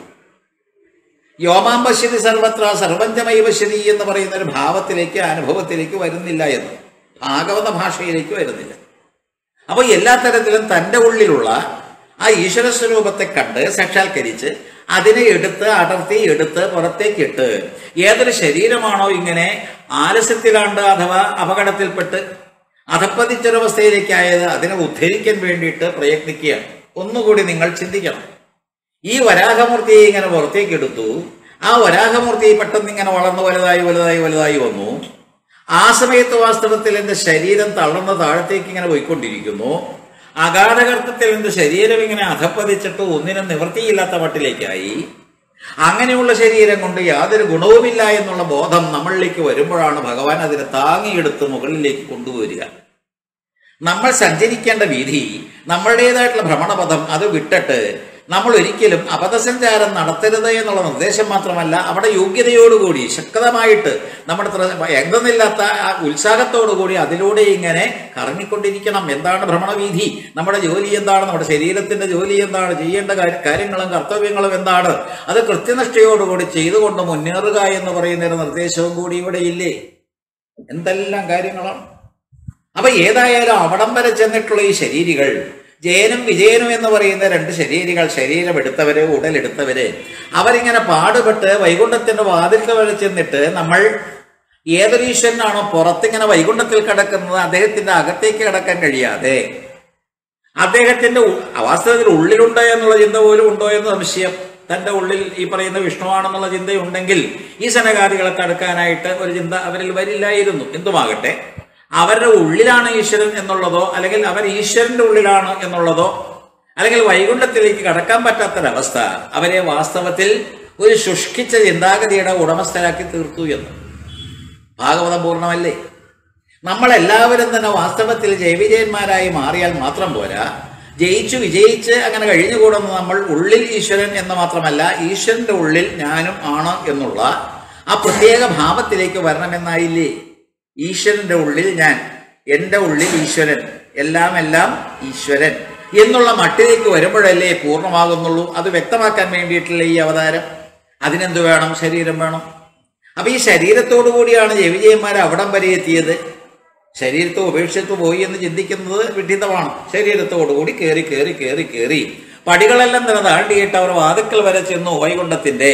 യോമാം പശ്യതി സർവത്ര സർവഞ്ചമൈ പശ്യതി എന്ന് പറയുന്ന ഒരു ഭാവത്തിലേക്ക് അനുഭവത്തിലേക്ക് വരുന്നില്ല എന്ന്, ഭാഗവത ഭാഷയിലേക്ക് വരുന്നില്ല. അപ്പോൾ എല്ലാ തരത്തിലും തൻ്റെ ഉള്ളിലുള്ള ആ ഈശ്വര സ്വരൂപത്തെ കണ്ട് സാക്ഷാത്കരിച്ച് അതിനെ എടുത്ത് അടർത്തി എടുത്ത് പുറത്തേക്കിട്ട് ഏതൊരു ശരീരമാണോ ഇങ്ങനെ ആലസ്യത്തിലാണ്ട് അഥവാ അപകടത്തിൽപ്പെട്ട് അധപ്പതിച്ചൊരവസ്ഥയിലേക്കായത് അതിനെ ഉദ്ധരിക്കാൻ വേണ്ടിയിട്ട് പ്രയത്നിക്കുകയാണ്. ഒന്നുകൂടി നിങ്ങൾ ചിന്തിക്കണം. ഈ വരാഹമൂർത്തിയെ ഇങ്ങനെ പുറത്തേക്ക് എടുത്തു. ആ വരാഹമൂർത്തി പെട്ടെന്ന് ഇങ്ങനെ വളർന്നു വലുതായി വലുതായി വലുതായി വന്നു. ആ സമയത്ത് വാസ്തവത്തിൽ എന്റെ ശരീരം തളർന്ന് താഴത്തേക്ക് ഇങ്ങനെ പോയിക്കൊണ്ടിരിക്കുന്നു. അഗാധകർത്തത്തിൽ എന്റെ ശരീരം ഇങ്ങനെ അധപ്പതിച്ചിട്ട് ഒന്നിനും നിവൃത്തിയില്ലാത്ത മട്ടിലേക്കായി. അങ്ങനെയുള്ള ശരീരം കൊണ്ട് യാതൊരു ഗുണവുമില്ല എന്നുള്ള ബോധം നമ്മളിലേക്ക് വരുമ്പോഴാണ് ഭഗവാൻ അതിനെ താങ്ങിയെടുത്ത് മുകളിലേക്ക് കൊണ്ടുവരിക. നമ്മൾ സഞ്ചരിക്കേണ്ട വീതി, നമ്മളുടേതായിട്ടുള്ള ഭ്രമണപഥം അത് വിട്ടിട്ട് നമ്മൾ ഒരിക്കലും അപഥസഞ്ചാരം നടത്തരുത് എന്നുള്ള നിർദ്ദേശം മാത്രമല്ല, അവിടെ യോഗ്യതയോടുകൂടി ശക്തമായിട്ട് നമ്മുടെ എന്തെന്നില്ലാത്ത ആ ഉത്സാഹത്തോടുകൂടി അതിലൂടെ ഇങ്ങനെ കറങ്ങിക്കൊണ്ടിരിക്കണം. എന്താണ് ഭ്രമണവീഥി, നമ്മുടെ ജോലി എന്താണ്, നമ്മുടെ ശരീരത്തിന്റെ ജോലി എന്താണ്, ചെയ്യേണ്ട കാര്യങ്ങളും കർത്തവ്യങ്ങളും എന്താണ്, അത് കൃത്യനിഷ്ഠയോടുകൂടി ചെയ്തുകൊണ്ട് മുന്നേറുക എന്ന് പറയുന്ന ഒരു നിർദ്ദേശവും കൂടി ഇവിടെ ഇല്ലേ? എന്തെല്ലാം കാര്യങ്ങളാണ്. അപ്പൊ ഏതായാലും അവിടം വരെ ചെന്നിട്ടുള്ള ഈ ശരീരികൾ, ജയനും വിജയനും എന്ന് പറയുന്ന രണ്ട് ശരീരികൾ, ശരീരമെടുത്തവര് ഉടലെടുത്തവര്, അവരിങ്ങനെ പാടുപെട്ട് വൈകുണ്ഠത്തിന്റെ വാതിൽക്ക് വരെ ചെന്നിട്ട് നമ്മൾ ഏതൊരു ഈശ്വരനാണോ പുറത്തിങ്ങനെ വൈകുണ്ഠത്തിൽ കിടക്കുന്നത് അദ്ദേഹത്തിന്റെ അകത്തേക്ക് കിടക്കാൻ കഴിയാതെ അദ്ദേഹത്തിന്റെ വാസ്തവത്തിൽ ഉള്ളിലുണ്ടോ എന്നുള്ള ചിന്ത പോലും ഉണ്ടോ എന്ന് സംശയം. തന്റെ ഉള്ളിൽ ഈ പറയുന്ന വിഷ്ണുവാണെന്നുള്ള ചിന്തയുണ്ടെങ്കിൽ ഈ സനകാദികളെ തടുക്കാനായിട്ട് ഒരു ചിന്ത അവരിൽ വരില്ലായിരുന്നു. എന്തുമാകട്ടെ, അവരുടെ ഉള്ളിലാണ് ഈശ്വരൻ എന്നുള്ളതോ അല്ലെങ്കിൽ അവർ ഈശ്വരന്റെ ഉള്ളിലാണ് എന്നുള്ളതോ അല്ലെങ്കിൽ വൈകുണ്ഠത്തിലേക്ക് കടക്കാൻ പറ്റാത്തൊരവസ്ഥ അവരെ വാസ്തവത്തിൽ ഒരു ശുഷ്കിച്ച ചിന്താഗതിയുടെ ഉടമസ്ഥരാക്കി തീർത്തു എന്ന് ഭാഗവതം പൂർണ്ണമല്ലേ? നമ്മളെല്ലാവരും തന്നെ വാസ്തവത്തിൽ ജയവിജയന്മാരായി മാറിയാൽ മാത്രം പോരാ, ജയിച്ചു വിജയിച്ച് അങ്ങനെ കഴിഞ്ഞുകൂടുന്ന നമ്മൾ ഉള്ളിൽ ഈശ്വരൻ എന്ന് മാത്രമല്ല, ഈശ്വരന്റെ ഉള്ളിൽ ഞാനും ആണ് എന്നുള്ള ആ പ്രത്യേക ഭാവത്തിലേക്ക് വരണമെന്നായില്ലേ? ഈശ്വരന്റെ ഉള്ളിൽ ഞാൻ, എൻ്റെ ഉള്ളിൽ ഈശ്വരൻ, എല്ലാം എല്ലാം ഈശ്വരൻ എന്നുള്ള മട്ടിലേക്ക് വരുമ്പോഴല്ലേ പൂർണ്ണമാകുന്നുള്ളൂ. അത് വ്യക്തമാക്കാൻ വേണ്ടിയിട്ടുള്ള ഈ അവതാരം. അതിനെന്ത് വേണം? ശരീരം വേണം. അപ്പൊ ഈ ശരീരത്തോടു കൂടിയാണ് ജയവിജയന്മാർ അവിടം വരെ എത്തിയത്. ശരീരത്തെ ഉപേക്ഷിച്ചു പോയി എന്ന് ചിന്തിക്കുന്നത് വിഡിതമാണ്. ശരീരത്തോടുകൂടി കയറി കയറി കയറി കയറി പടികളെല്ലാം തന്നെ താണ്ടിയിട്ട് അവർ വാതിക്കൽ വരെ ചെന്നു വൈകുണ്ഠത്തിന്റെ.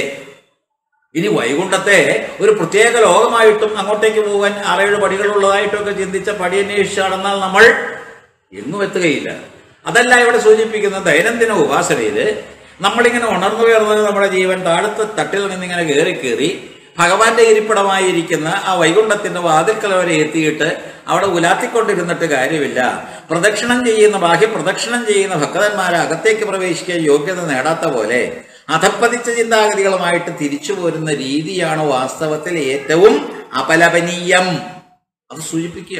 ഇനി വൈകുണ്ഠത്തെ ഒരു പ്രത്യേക ലോകമായിട്ടും അങ്ങോട്ടേക്ക് പോകാൻ ആറേഴ് പടികളുള്ളതായിട്ടൊക്കെ ചിന്തിച്ച പടി അന്വേഷിച്ച് നടന്നാൽ നമ്മൾ എങ്ങും എത്തുകയില്ല. അതല്ല ഇവിടെ സൂചിപ്പിക്കുന്ന ദൈനംദിന ഉപാസനയില് നമ്മളിങ്ങനെ ഉണർന്നു കയറുന്നത് നമ്മുടെ ജീവൻ താഴത്തെ തട്ടിൽ നിന്നിങ്ങനെ കയറി കയറി ഭഗവാന്റെ ഇരിപ്പിടമായിരിക്കുന്ന ആ വൈകുണ്ഠത്തിന്റെ വാതിൽക്കൽ വരെ എത്തിയിട്ട് അവിടെ ഉലാത്തിക്കൊണ്ടിരുന്നിട്ട് കാര്യമില്ല. പ്രദക്ഷിണം ചെയ്യുന്ന ബാഹ്യ പ്രദക്ഷിണം ചെയ്യുന്ന ഭക്തന്മാരെ അകത്തേക്ക് പ്രവേശിക്കാൻ യോഗ്യത നേടാത്ത പോലെ അധപ്പതിച്ച ചിന്താഗതികളുമായിട്ട് തിരിച്ചു പോരുന്ന രീതിയാണ് വാസ്തവത്തിൽ ഏറ്റവും അപലപനീയം. അത് സൂചിപ്പിക്കുക.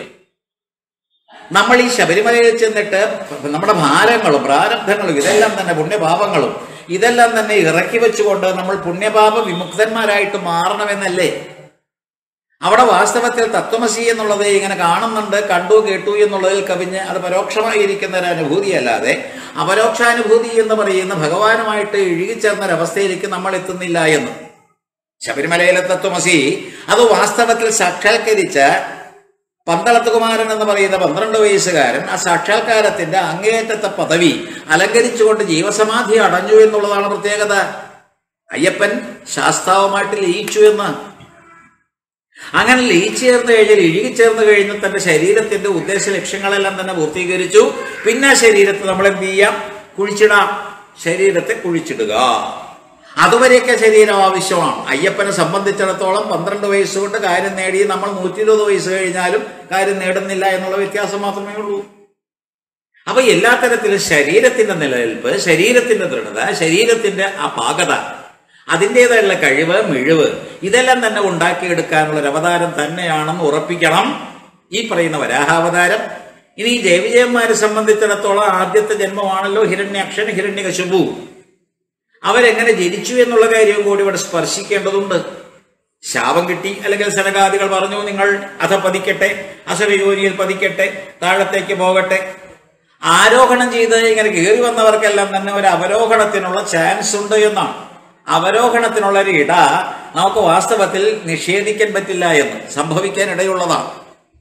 നമ്മൾ ഈ ശബരിമലയിൽ ചെന്നിട്ട് നമ്മുടെ ഭാരങ്ങളും പ്രാരബ്ധങ്ങളും ഇതെല്ലാം തന്നെ പുണ്യപാപങ്ങളും ഇതെല്ലാം തന്നെ ഇറക്കി വെച്ചുകൊണ്ട് നമ്മൾ പുണ്യപാപ വിമുക്തന്മാരായിട്ട് മാറണമെന്നല്ലേ? അവിടെ വാസ്തവത്തിൽ തത്വമസി എന്നുള്ളത് ഇങ്ങനെ കാണുന്നുണ്ട്, കണ്ടു കേട്ടു എന്നുള്ളതിൽ കവിഞ്ഞ് അത് പരോക്ഷമായിരിക്കുന്ന ഒരു അനുഭൂതിയല്ലാതെ അപരോക്ഷാനുഭൂതി എന്ന് പറയുന്ന ഭഗവാനുമായിട്ട് ഇഴുകിച്ചേർന്നൊരവസ്ഥയിലേക്ക് നമ്മൾ എത്തുന്നില്ല എന്ന്. ശബരിമലയിലെ തത്വമസി അത് വാസ്തവത്തിൽ സാക്ഷാത്കരിച്ച പന്തളത്ത് കുമാരൻ എന്ന് പറയുന്ന പന്ത്രണ്ട് വയസ്സുകാരൻ ആ സാക്ഷാത്കാരത്തിന്റെ അങ്ങേയറ്റത്തെ പദവി അലങ്കരിച്ചുകൊണ്ട് ജീവസമാധി അടഞ്ഞു എന്നുള്ളതാണ് പ്രത്യേകത. അയ്യപ്പൻ ശാസ്താവുമായിട്ട് ലയിച്ചു എന്ന്. അങ്ങനെ ലയിച്ചേർന്ന് കഴിഞ്ഞാൽ ഇഴുകിച്ചേർന്ന് കഴിഞ്ഞ് തന്റെ ശരീരത്തിന്റെ ഉദ്ദേശ ലക്ഷ്യങ്ങളെല്ലാം തന്നെ പൂർത്തീകരിച്ചു. പിന്നെ ശരീരത്തെ നമ്മൾ എന്ത് ചെയ്യാം? കുഴിച്ചിടാം. ശരീരത്തെ കുഴിച്ചിടുക. അതുവരെയൊക്കെ ശരീരം ആവശ്യമാണ്. അയ്യപ്പനെ സംബന്ധിച്ചിടത്തോളം പന്ത്രണ്ട് വയസ്സുകൊണ്ട് കാര്യം നേടി നമ്മൾ നൂറ്റി ഇരുപത് വയസ്സ് കഴിഞ്ഞാലും കാര്യം നേടുന്നില്ല എന്നുള്ള വ്യത്യാസം മാത്രമേ ഉള്ളൂ. അപ്പൊ എല്ലാ തരത്തിലും ശരീരത്തിന്റെ നിലനിൽപ്പ്, ശരീരത്തിന്റെ ദൃഢത, ശരീരത്തിന്റെ ആ പാകത, അതിൻ്റെതായുള്ള കഴിവ്, മിഴിവ് ഇതെല്ലാം തന്നെ ഉണ്ടാക്കിയെടുക്കാനുള്ള ഒരു അവതാരം തന്നെയാണെന്ന് ഉറപ്പിക്കണം ഈ പറയുന്ന വരാഹാവതാരം. ഇനി ഈ ജയവിജയന്മാരെ സംബന്ധിച്ചിടത്തോളം ആദ്യത്തെ ജന്മമാണല്ലോ ഹിരണ്യാക്ഷൻ, ഹിരണ്യകശിപു. അവരെങ്ങനെ ജനിച്ചു എന്നുള്ള കാര്യവും കൂടി ഇവിടെ സ്പർശിക്കേണ്ടതുണ്ട്. ശാപം കിട്ടി, അല്ലെങ്കിൽ സനകാദികൾ പറഞ്ഞു നിങ്ങൾ അധ പതിക്കട്ടെ, അസുരയോനിയിൽ പതിക്കട്ടെ, താഴത്തേക്ക് പോകട്ടെ. ആരോഹണം ചെയ്ത് ഇങ്ങനെ കയറി വന്നവർക്കെല്ലാം തന്നെ ഒരു അവരോഹണത്തിനുള്ള ചാൻസ് ഉണ്ട് എന്നാണ്. അവരോഹണത്തിനുള്ള ഒരു ഇട നമുക്ക് വാസ്തവത്തിൽ നിഷേധിക്കാൻ പറ്റില്ല എന്ന്, സംഭവിക്കാൻ ഇടയുള്ളതാണ്.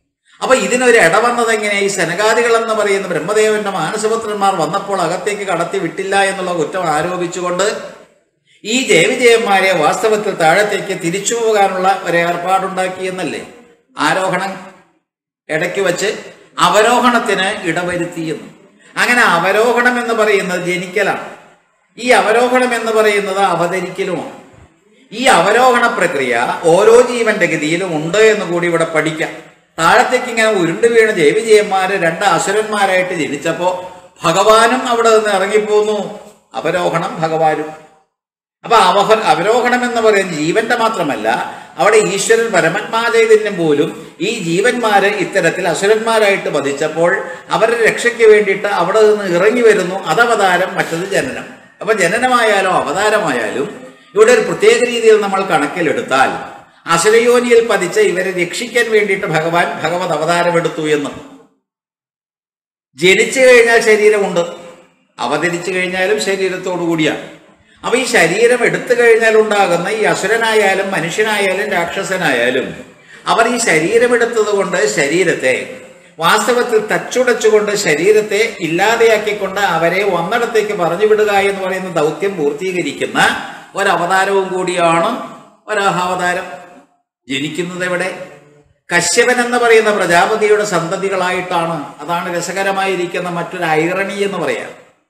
അപ്പൊ ഇതിനൊരു ഇടവന്നത് എങ്ങനെ? ഈ സനകാദികൾ എന്ന് പറയുന്ന ബ്രഹ്മദേവന്റെ മാനസപുത്രന്മാർ വന്നപ്പോൾ അകത്തേക്ക് കടത്തി വിട്ടില്ല എന്നുള്ള കുറ്റം ആരോപിച്ചുകൊണ്ട് ഈ ജയവിജയന്മാരെ വാസ്തവത്തിൽ താഴത്തേക്ക് തിരിച്ചു പോകാനുള്ള ഒരു ഏർപ്പാടുണ്ടാക്കി എന്നല്ലേ? ആരോഹണം ഇടയ്ക്ക് വച്ച് അവരോഹണത്തിന് ഇടവരുത്തിയെന്ന്. അങ്ങനെ അവരോഹണം എന്ന് പറയുന്നത് ജനിക്കലാണ്. ഈ അവരോഹണം എന്ന് പറയുന്നത് അവതരിക്കലുമാണ്. ഈ അവരോഹണ പ്രക്രിയ ഓരോ ജീവന്റെ ഗതിയിലും ഉണ്ട് എന്ന് കൂടി ഇവിടെ പഠിക്കാം. താഴത്തേക്ക് ഇങ്ങനെ ഉരുണ്ടു വീണ ജയവിജയന്മാര് രണ്ട് അസുരന്മാരായിട്ട് ജനിച്ചപ്പോ ഭഗവാനും അവിടെ നിന്ന് ഇറങ്ങിപ്പോന്നു. അവരോഹണം ഭഗവാനും. അപ്പൊ അവഹ അവരോഹണം എന്ന് പറയുന്നത് ജീവന്റെ മാത്രമല്ല, അവിടെ ഈശ്വരൻ പരമാത്മാ ചൈതന്യം പോലും ഈ ജീവന്മാര് ഇത്തരത്തിൽ അസുരന്മാരായിട്ട് വധിച്ചപ്പോൾ അവരുടെ രക്ഷയ്ക്ക് വേണ്ടിയിട്ട് അവിടെ നിന്ന് ഇറങ്ങി വരുന്നു. അതവതാരം, മറ്റത് ജനനം. അപ്പൊ ജനനമായാലും അവതാരമായാലും ഇവിടെ ഒരു പ്രത്യേക രീതിയിൽ നമ്മൾ കണക്കിലെടുത്താൽ അസുരയോനിയിൽ പതിച്ച ഇവരെ രക്ഷിക്കാൻ വേണ്ടിയിട്ട് ഭഗവാൻ ഭഗവത് അവതാരമെടുത്തു എന്ന്. ജനിച്ചു കഴിഞ്ഞാൽ ശരീരമുണ്ട്, അവതരിച്ചു കഴിഞ്ഞാലും ശരീരത്തോടു കൂടിയാണ്. അപ്പൊ ഈ ശരീരം എടുത്തു കഴിഞ്ഞാൽ ഉണ്ടാകുന്ന ഈ അസുരനായാലും മനുഷ്യനായാലും രാക്ഷസനായാലും അവർ ഈ ശരീരമെടുത്തത് കൊണ്ട് ശരീരത്തെ വാസ്തവത്തിൽ തച്ചുടച്ചുകൊണ്ട് ശരീരത്തെ ഇല്ലാതെയാക്കിക്കൊണ്ട് അവരെ ഒന്നിടത്തേക്ക് പറഞ്ഞു വിടുക എന്ന് പറയുന്ന ദൗത്യം പൂർത്തീകരിക്കുന്ന ഒരവതാരവും കൂടിയാണ് വരാഹാവതാരം. ജനിക്കുന്നത് എവിടെ? കശ്യപൻ എന്ന് പറയുന്ന പ്രജാപതിയുടെ സന്തതികളായിട്ടാണ്. അതാണ് രസകരമായിരിക്കുന്ന മറ്റൊരു ഐറണി എന്ന് പറയാം.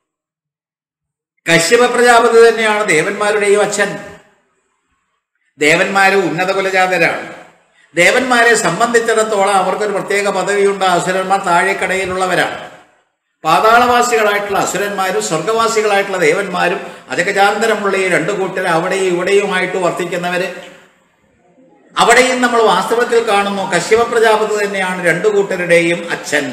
കശ്യപ പ്രജാപതി തന്നെയാണ് ദേവന്മാരുടെയും അച്ഛൻ. ദേവന്മാര് ഉന്നത കുലജാതരാണ്. ദേവന്മാരെ സംബന്ധിച്ചിടത്തോളം അവർക്കൊരു പ്രത്യേക പദവിയുണ്ട്. അസുരന്മാർ താഴേക്കടയിലുള്ളവരാണ്. പാതാളവാസികളായിട്ടുള്ള അസുരന്മാരും സ്വർഗവാസികളായിട്ടുള്ള ദേവന്മാരും അജഗജാന്തരമുള്ള ഈ രണ്ടു കൂട്ടർ അവിടെയും ഇവിടെയുമായിട്ട് വർത്തിക്കുന്നവര്. അവിടെയും നമ്മൾ വാസ്തവത്തിൽ കാണുന്നു കശ്യപ പ്രജാപതി തന്നെയാണ് രണ്ടു കൂട്ടരുടെയും അച്ഛൻ.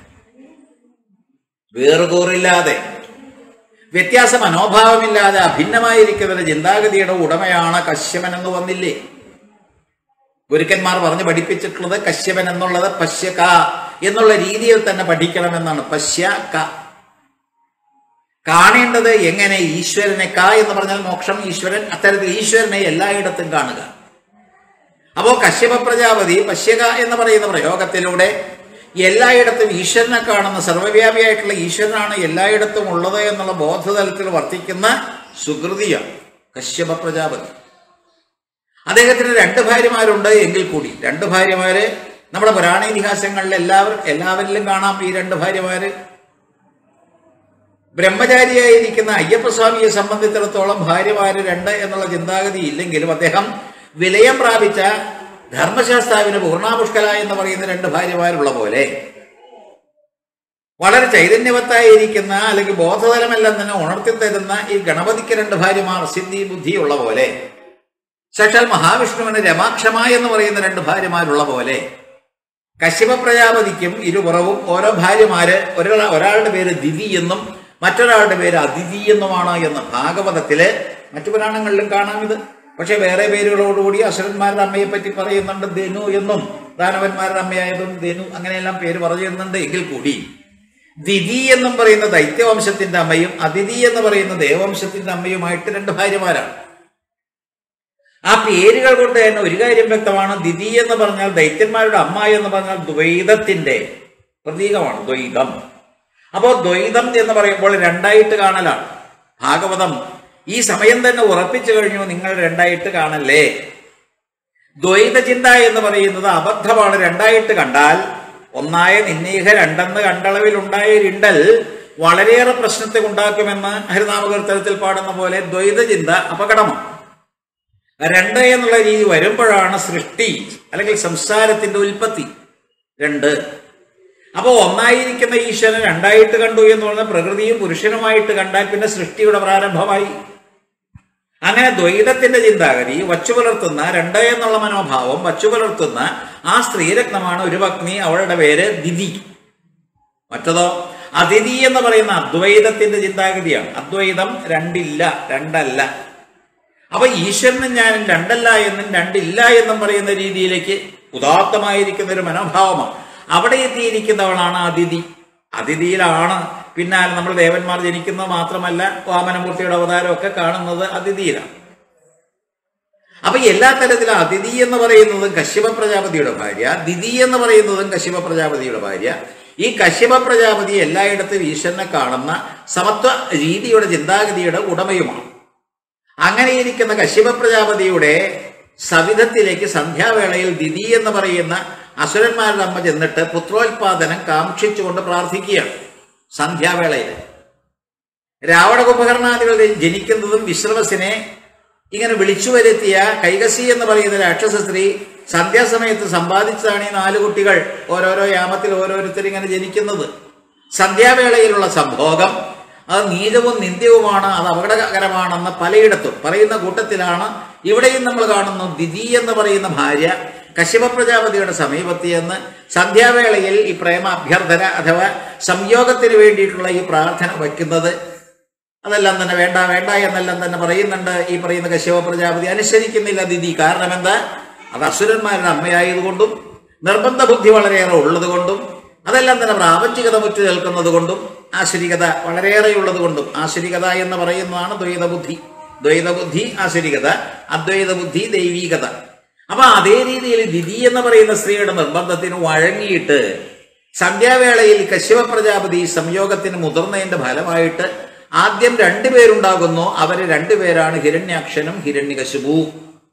വേറുകൂറില്ലാതെ, വ്യത്യാസ മനോഭാവമില്ലാതെ അഭിന്നമായിരിക്കുന്ന ചിന്താഗതിയുടെ ഉടമയാണ് കശ്യപൻ എന്ന് വന്നില്ലേ? ഗുരുക്കന്മാർ പറഞ്ഞ് പഠിപ്പിച്ചിട്ടുള്ളത് കശ്യപൻ എന്നുള്ളത് പശ്യ ക എന്നുള്ള രീതിയിൽ തന്നെ പഠിക്കണമെന്നാണ്. പശ്യ ക, കാണേണ്ടത് എങ്ങനെ? ഈശ്വരനെ. ക എന്ന് പറഞ്ഞാൽ മോക്ഷം, ഈശ്വരൻ. അത്തരത്തിൽ ഈശ്വരനെ എല്ലായിടത്തും കാണുക. അപ്പോ കശ്യപ പ്രജാപതി പശ്യക എന്ന് പറയുന്ന പ്രയോഗത്തിലൂടെ എല്ലായിടത്തും ഈശ്വരനെ കാണുന്ന, സർവ്വവ്യാപിയായിട്ടുള്ള ഈശ്വരനാണ് എല്ലായിടത്തും ഉള്ളത് എന്നുള്ള ബോധതലത്തിൽ വർത്തിക്കുന്ന സുകൃതിയാണ് കശ്യപ പ്രജാപതി. അദ്ദേഹത്തിന് രണ്ട് ഭാര്യമാരുണ്ട് എങ്കിൽ കൂടി രണ്ട് ഭാര്യമാര് നമ്മുടെ പുരാണ ഇതിഹാസങ്ങളിൽ എല്ലാവരും എല്ലാവരിലും കാണാം. ഈ രണ്ട് ഭാര്യമാര് ബ്രഹ്മചാരിയായിരിക്കുന്ന അയ്യപ്പസ്വാമിയെ സംബന്ധിച്ചിടത്തോളം ഭാര്യമാര് രണ്ട് എന്നുള്ള ചിന്താഗതി ഇല്ലെങ്കിലും അദ്ദേഹം വിലയം പ്രാപിച്ച ധർമ്മശാസ്താവിന് പൂർണ്ണാപുഷ്കല എന്ന് പറയുന്ന രണ്ട് ഭാര്യമാരുള്ള പോലെ വളരെ ചൈതന്യവത്തായിരിക്കുന്ന അല്ലെങ്കിൽ ബോധതലമെല്ലാം തന്നെ ഉണർത്തി തരുന്ന ഈ ഗണപതിക്ക് രണ്ട് ഭാര്യമാർ സിദ്ധി ബുദ്ധിയുള്ള പോലെ, സാക്ഷാൽ മഹാവിഷ്ണുവിന് രമാക്ഷമ എന്ന് പറയുന്ന രണ്ട് ഭാര്യമാരുള്ള പോലെ കശ്യപ പ്രജാപതിക്കും ഇരുപുറവും ഓരോ ഭാര്യമാര്, ഒരാ ഒരാളുടെ പേര് ദിതി എന്നും മറ്റൊരാളുടെ പേര് അതിഥി എന്നുമാണ് എന്ന് ഭാഗവതത്തില് മറ്റു പുരാണങ്ങളിലും കാണാം ഇത്. പക്ഷെ വേറെ പേരുകളോടുകൂടി അസുരന്മാരുടെ അമ്മയെ പറ്റി പറയുന്നുണ്ട്. ധനു എന്നും ദാനവന്മാരുടെ അമ്മയായതും ധനു അങ്ങനെയെല്ലാം പേര് പറയുന്നുണ്ട്. എങ്കിൽ കൂടി ദിതി എന്നും പറയുന്ന ദൈത്യവംശത്തിന്റെ അമ്മയും അതിഥി എന്ന് പറയുന്ന ദേവവംശത്തിന്റെ അമ്മയുമായിട്ട് രണ്ട് ഭാര്യമാരാണ്. ആ പേരുകൾ കൊണ്ട് തന്നെ ഒരു കാര്യം വ്യക്തമാണ്. ദിതി എന്ന് പറഞ്ഞാൽ ദൈത്യന്മാരുടെ അമ്മ എന്ന് പറഞ്ഞാൽ ദ്വൈതത്തിന്റെ പ്രതീകമാണ്, ദ്വൈതം. അപ്പോ ദ്വൈതം എന്ന് പറയുമ്പോൾ രണ്ടായിട്ട് കാണലാണ്. ഭാഗവതം ഈ സമയം തന്നെ ഉറപ്പിച്ചു കഴിഞ്ഞു, നിങ്ങൾ രണ്ടായിട്ട് കാണല്ലേ. ദ്വൈത ചിന്ത എന്ന് പറയുന്നത് അബദ്ധമാണ്. രണ്ടായിട്ട് കണ്ടാൽ ഒന്നായ നിന്നീഹ രണ്ടെന്ന് കണ്ടളവിൽ ഉണ്ടായ ഇരുണ്ടൽ വളരെയേറെ പ്രശ്നത്തെ ഉണ്ടാക്കുമെന്ന് ഹരിനാമകീർത്തനത്തിൽ പാടുന്ന പോലെ ദ്വൈത ചിന്ത അപകടമാണ്. രണ്ട് എന്നുള്ള രീതി വരുമ്പോഴാണ് സൃഷ്ടി അല്ലെങ്കിൽ സംസാരത്തിന്റെ ഉൽപ്പത്തി. രണ്ട് അപ്പൊ ഒന്നായിരിക്കുന്ന ഈശ്വരൻ രണ്ടായിട്ട് കണ്ടു എന്ന് പറഞ്ഞാൽ പ്രകൃതിയും പുരുഷനുമായിട്ട് കണ്ടാൽ പിന്നെ സൃഷ്ടിയുടെ പ്രാരംഭമായി. അങ്ങനെ ദ്വൈതത്തിന്റെ ചിന്താഗതി വച്ചു പുലർത്തുന്ന രണ്ട് എന്നുള്ള മനോഭാവം വച്ചു പുലർത്തുന്ന ആ സ്ത്രീരത്നമാണ് ഒരു പത്നി, അവളുടെ പേര് ദിതി. മറ്റതോ അതിഥി എന്ന് പറയുന്ന അദ്വൈതത്തിന്റെ ചിന്താഗതിയാണ്. അദ്വൈതം രണ്ടില്ല, രണ്ടല്ല. അപ്പൊ ഈശ്വരനും ഞാനും രണ്ടല്ല എന്നും രണ്ടില്ല എന്നും പറയുന്ന രീതിയിലേക്ക് ഉദാത്തമായിരിക്കുന്ന ഒരു മനോഭാവമാണ്. അവിടെ എത്തിയിരിക്കുന്നവളാണ് അതിഥി. അതിഥിയിലാണ് പിന്നാലെ നമ്മൾ ദേവന്മാർ ജനിക്കുന്നത് മാത്രമല്ല വാമനമൂർത്തിയുടെ അവതാരമൊക്കെ കാണുന്നത് അതിഥിയിലാണ്. അപ്പൊ എല്ലാ തരത്തിലും അതിഥി എന്ന് പറയുന്നതും കശ്യപ പ്രജാപതിയുടെ ഭാര്യ, ദിതി എന്ന് പറയുന്നതും കശ്യപ പ്രജാപതിയുടെ ഭാര്യ. ഈ കശ്യപ പ്രജാപതി എല്ലായിടത്തും ഈശ്വരനെ കാണുന്ന സമത്വ രീതിയുടെ ചിന്താഗതിയുടെ ഉടമയുമാണ്. അങ്ങനെയിരിക്കുന്ന കശ്യപ പ്രജാപതിയുടെ സവിധത്തിലേക്ക് സന്ധ്യാവേളയിൽ ദിതി എന്ന് പറയുന്ന അസുരന്മാരുടെ അമ്മ ചെന്നിട്ട് പുത്രോത്പാദനം കാക്ഷിച്ചുകൊണ്ട് പ്രാർത്ഥിക്കുകയാണ്. സന്ധ്യാവേളയിൽ രാവണ കുംഭകർണാദികൾ ജനിക്കുന്നതും വിശ്രവസിനെ ഇങ്ങനെ വിളിച്ചു വരുത്തിയ കൈകസി എന്ന് പറയുന്ന രാക്ഷസ സ്ത്രീ സന്ധ്യാസമയത്ത് സമ്പാദിച്ചതാണ് ഈ നാല് കുട്ടികൾ. ഓരോരോ യാമത്തിൽ ഓരോരുത്തർ ഇങ്ങനെ ജനിക്കുന്നത്. സന്ധ്യാവേളയിലുള്ള സംഭോഗം അത് നീചവും നിന്ദ്യവുമാണ്, അത് അപകടകരമാണെന്ന് പലയിടത്തും പറയുന്ന കൂട്ടത്തിലാണ് ഇവിടെയും നമ്മൾ കാണുന്നു. ദിതി എന്ന് പറയുന്ന ഭാര്യ കശ്യപ പ്രജാപതിയുടെ സമീപത്ത് എന്ന് സന്ധ്യാവേളയിൽ ഈ പ്രേമ അഭ്യർത്ഥന അഥവാ സംയോഗത്തിന് വേണ്ടിയിട്ടുള്ള ഈ പ്രാർത്ഥന വയ്ക്കുന്നത്. അതെല്ലാം തന്നെ വേണ്ട വേണ്ട എന്നെല്ലാം തന്നെ പറയുന്നുണ്ട്. ഈ പറയുന്ന കശ്യപ പ്രജാപതി അനുസരിക്കുന്നില്ല ദിതി. കാരണം എന്താ? അത് അസുരന്മാരുടെ അമ്മയായതുകൊണ്ടും നിർബന്ധ ബുദ്ധി വളരെയേറെ ഉള്ളത് കൊണ്ടും അതെല്ലാം തന്നെ പ്രാപഞ്ചികത മുറ്റു നിൽക്കുന്നത് കൊണ്ടും ആശ്രികത വളരെയേറെയുള്ളത് കൊണ്ടും. ആശ്രികത എന്ന് പറയുന്നതാണ് ദ്വൈതബുദ്ധി. ദ്വൈതബുദ്ധി ആശ്രികത, അദ്വൈത ബുദ്ധി ദൈവീകത. അപ്പൊ അതേ രീതിയിൽ ദിതി എന്ന് പറയുന്ന സ്ത്രീയുടെ നിർബന്ധത്തിന് വഴങ്ങിയിട്ട് സന്ധ്യാവേളയിൽ കശ്യപ പ്രജാപതി സംയോഗത്തിന് മുതിർന്നതിന്റെ ഫലമായിട്ട് ആദ്യം രണ്ടുപേരുണ്ടാകുന്നു. അവര് രണ്ടുപേരാണ് ഹിരണ്യാക്ഷനും ഹിരണ്യകശിപുവും.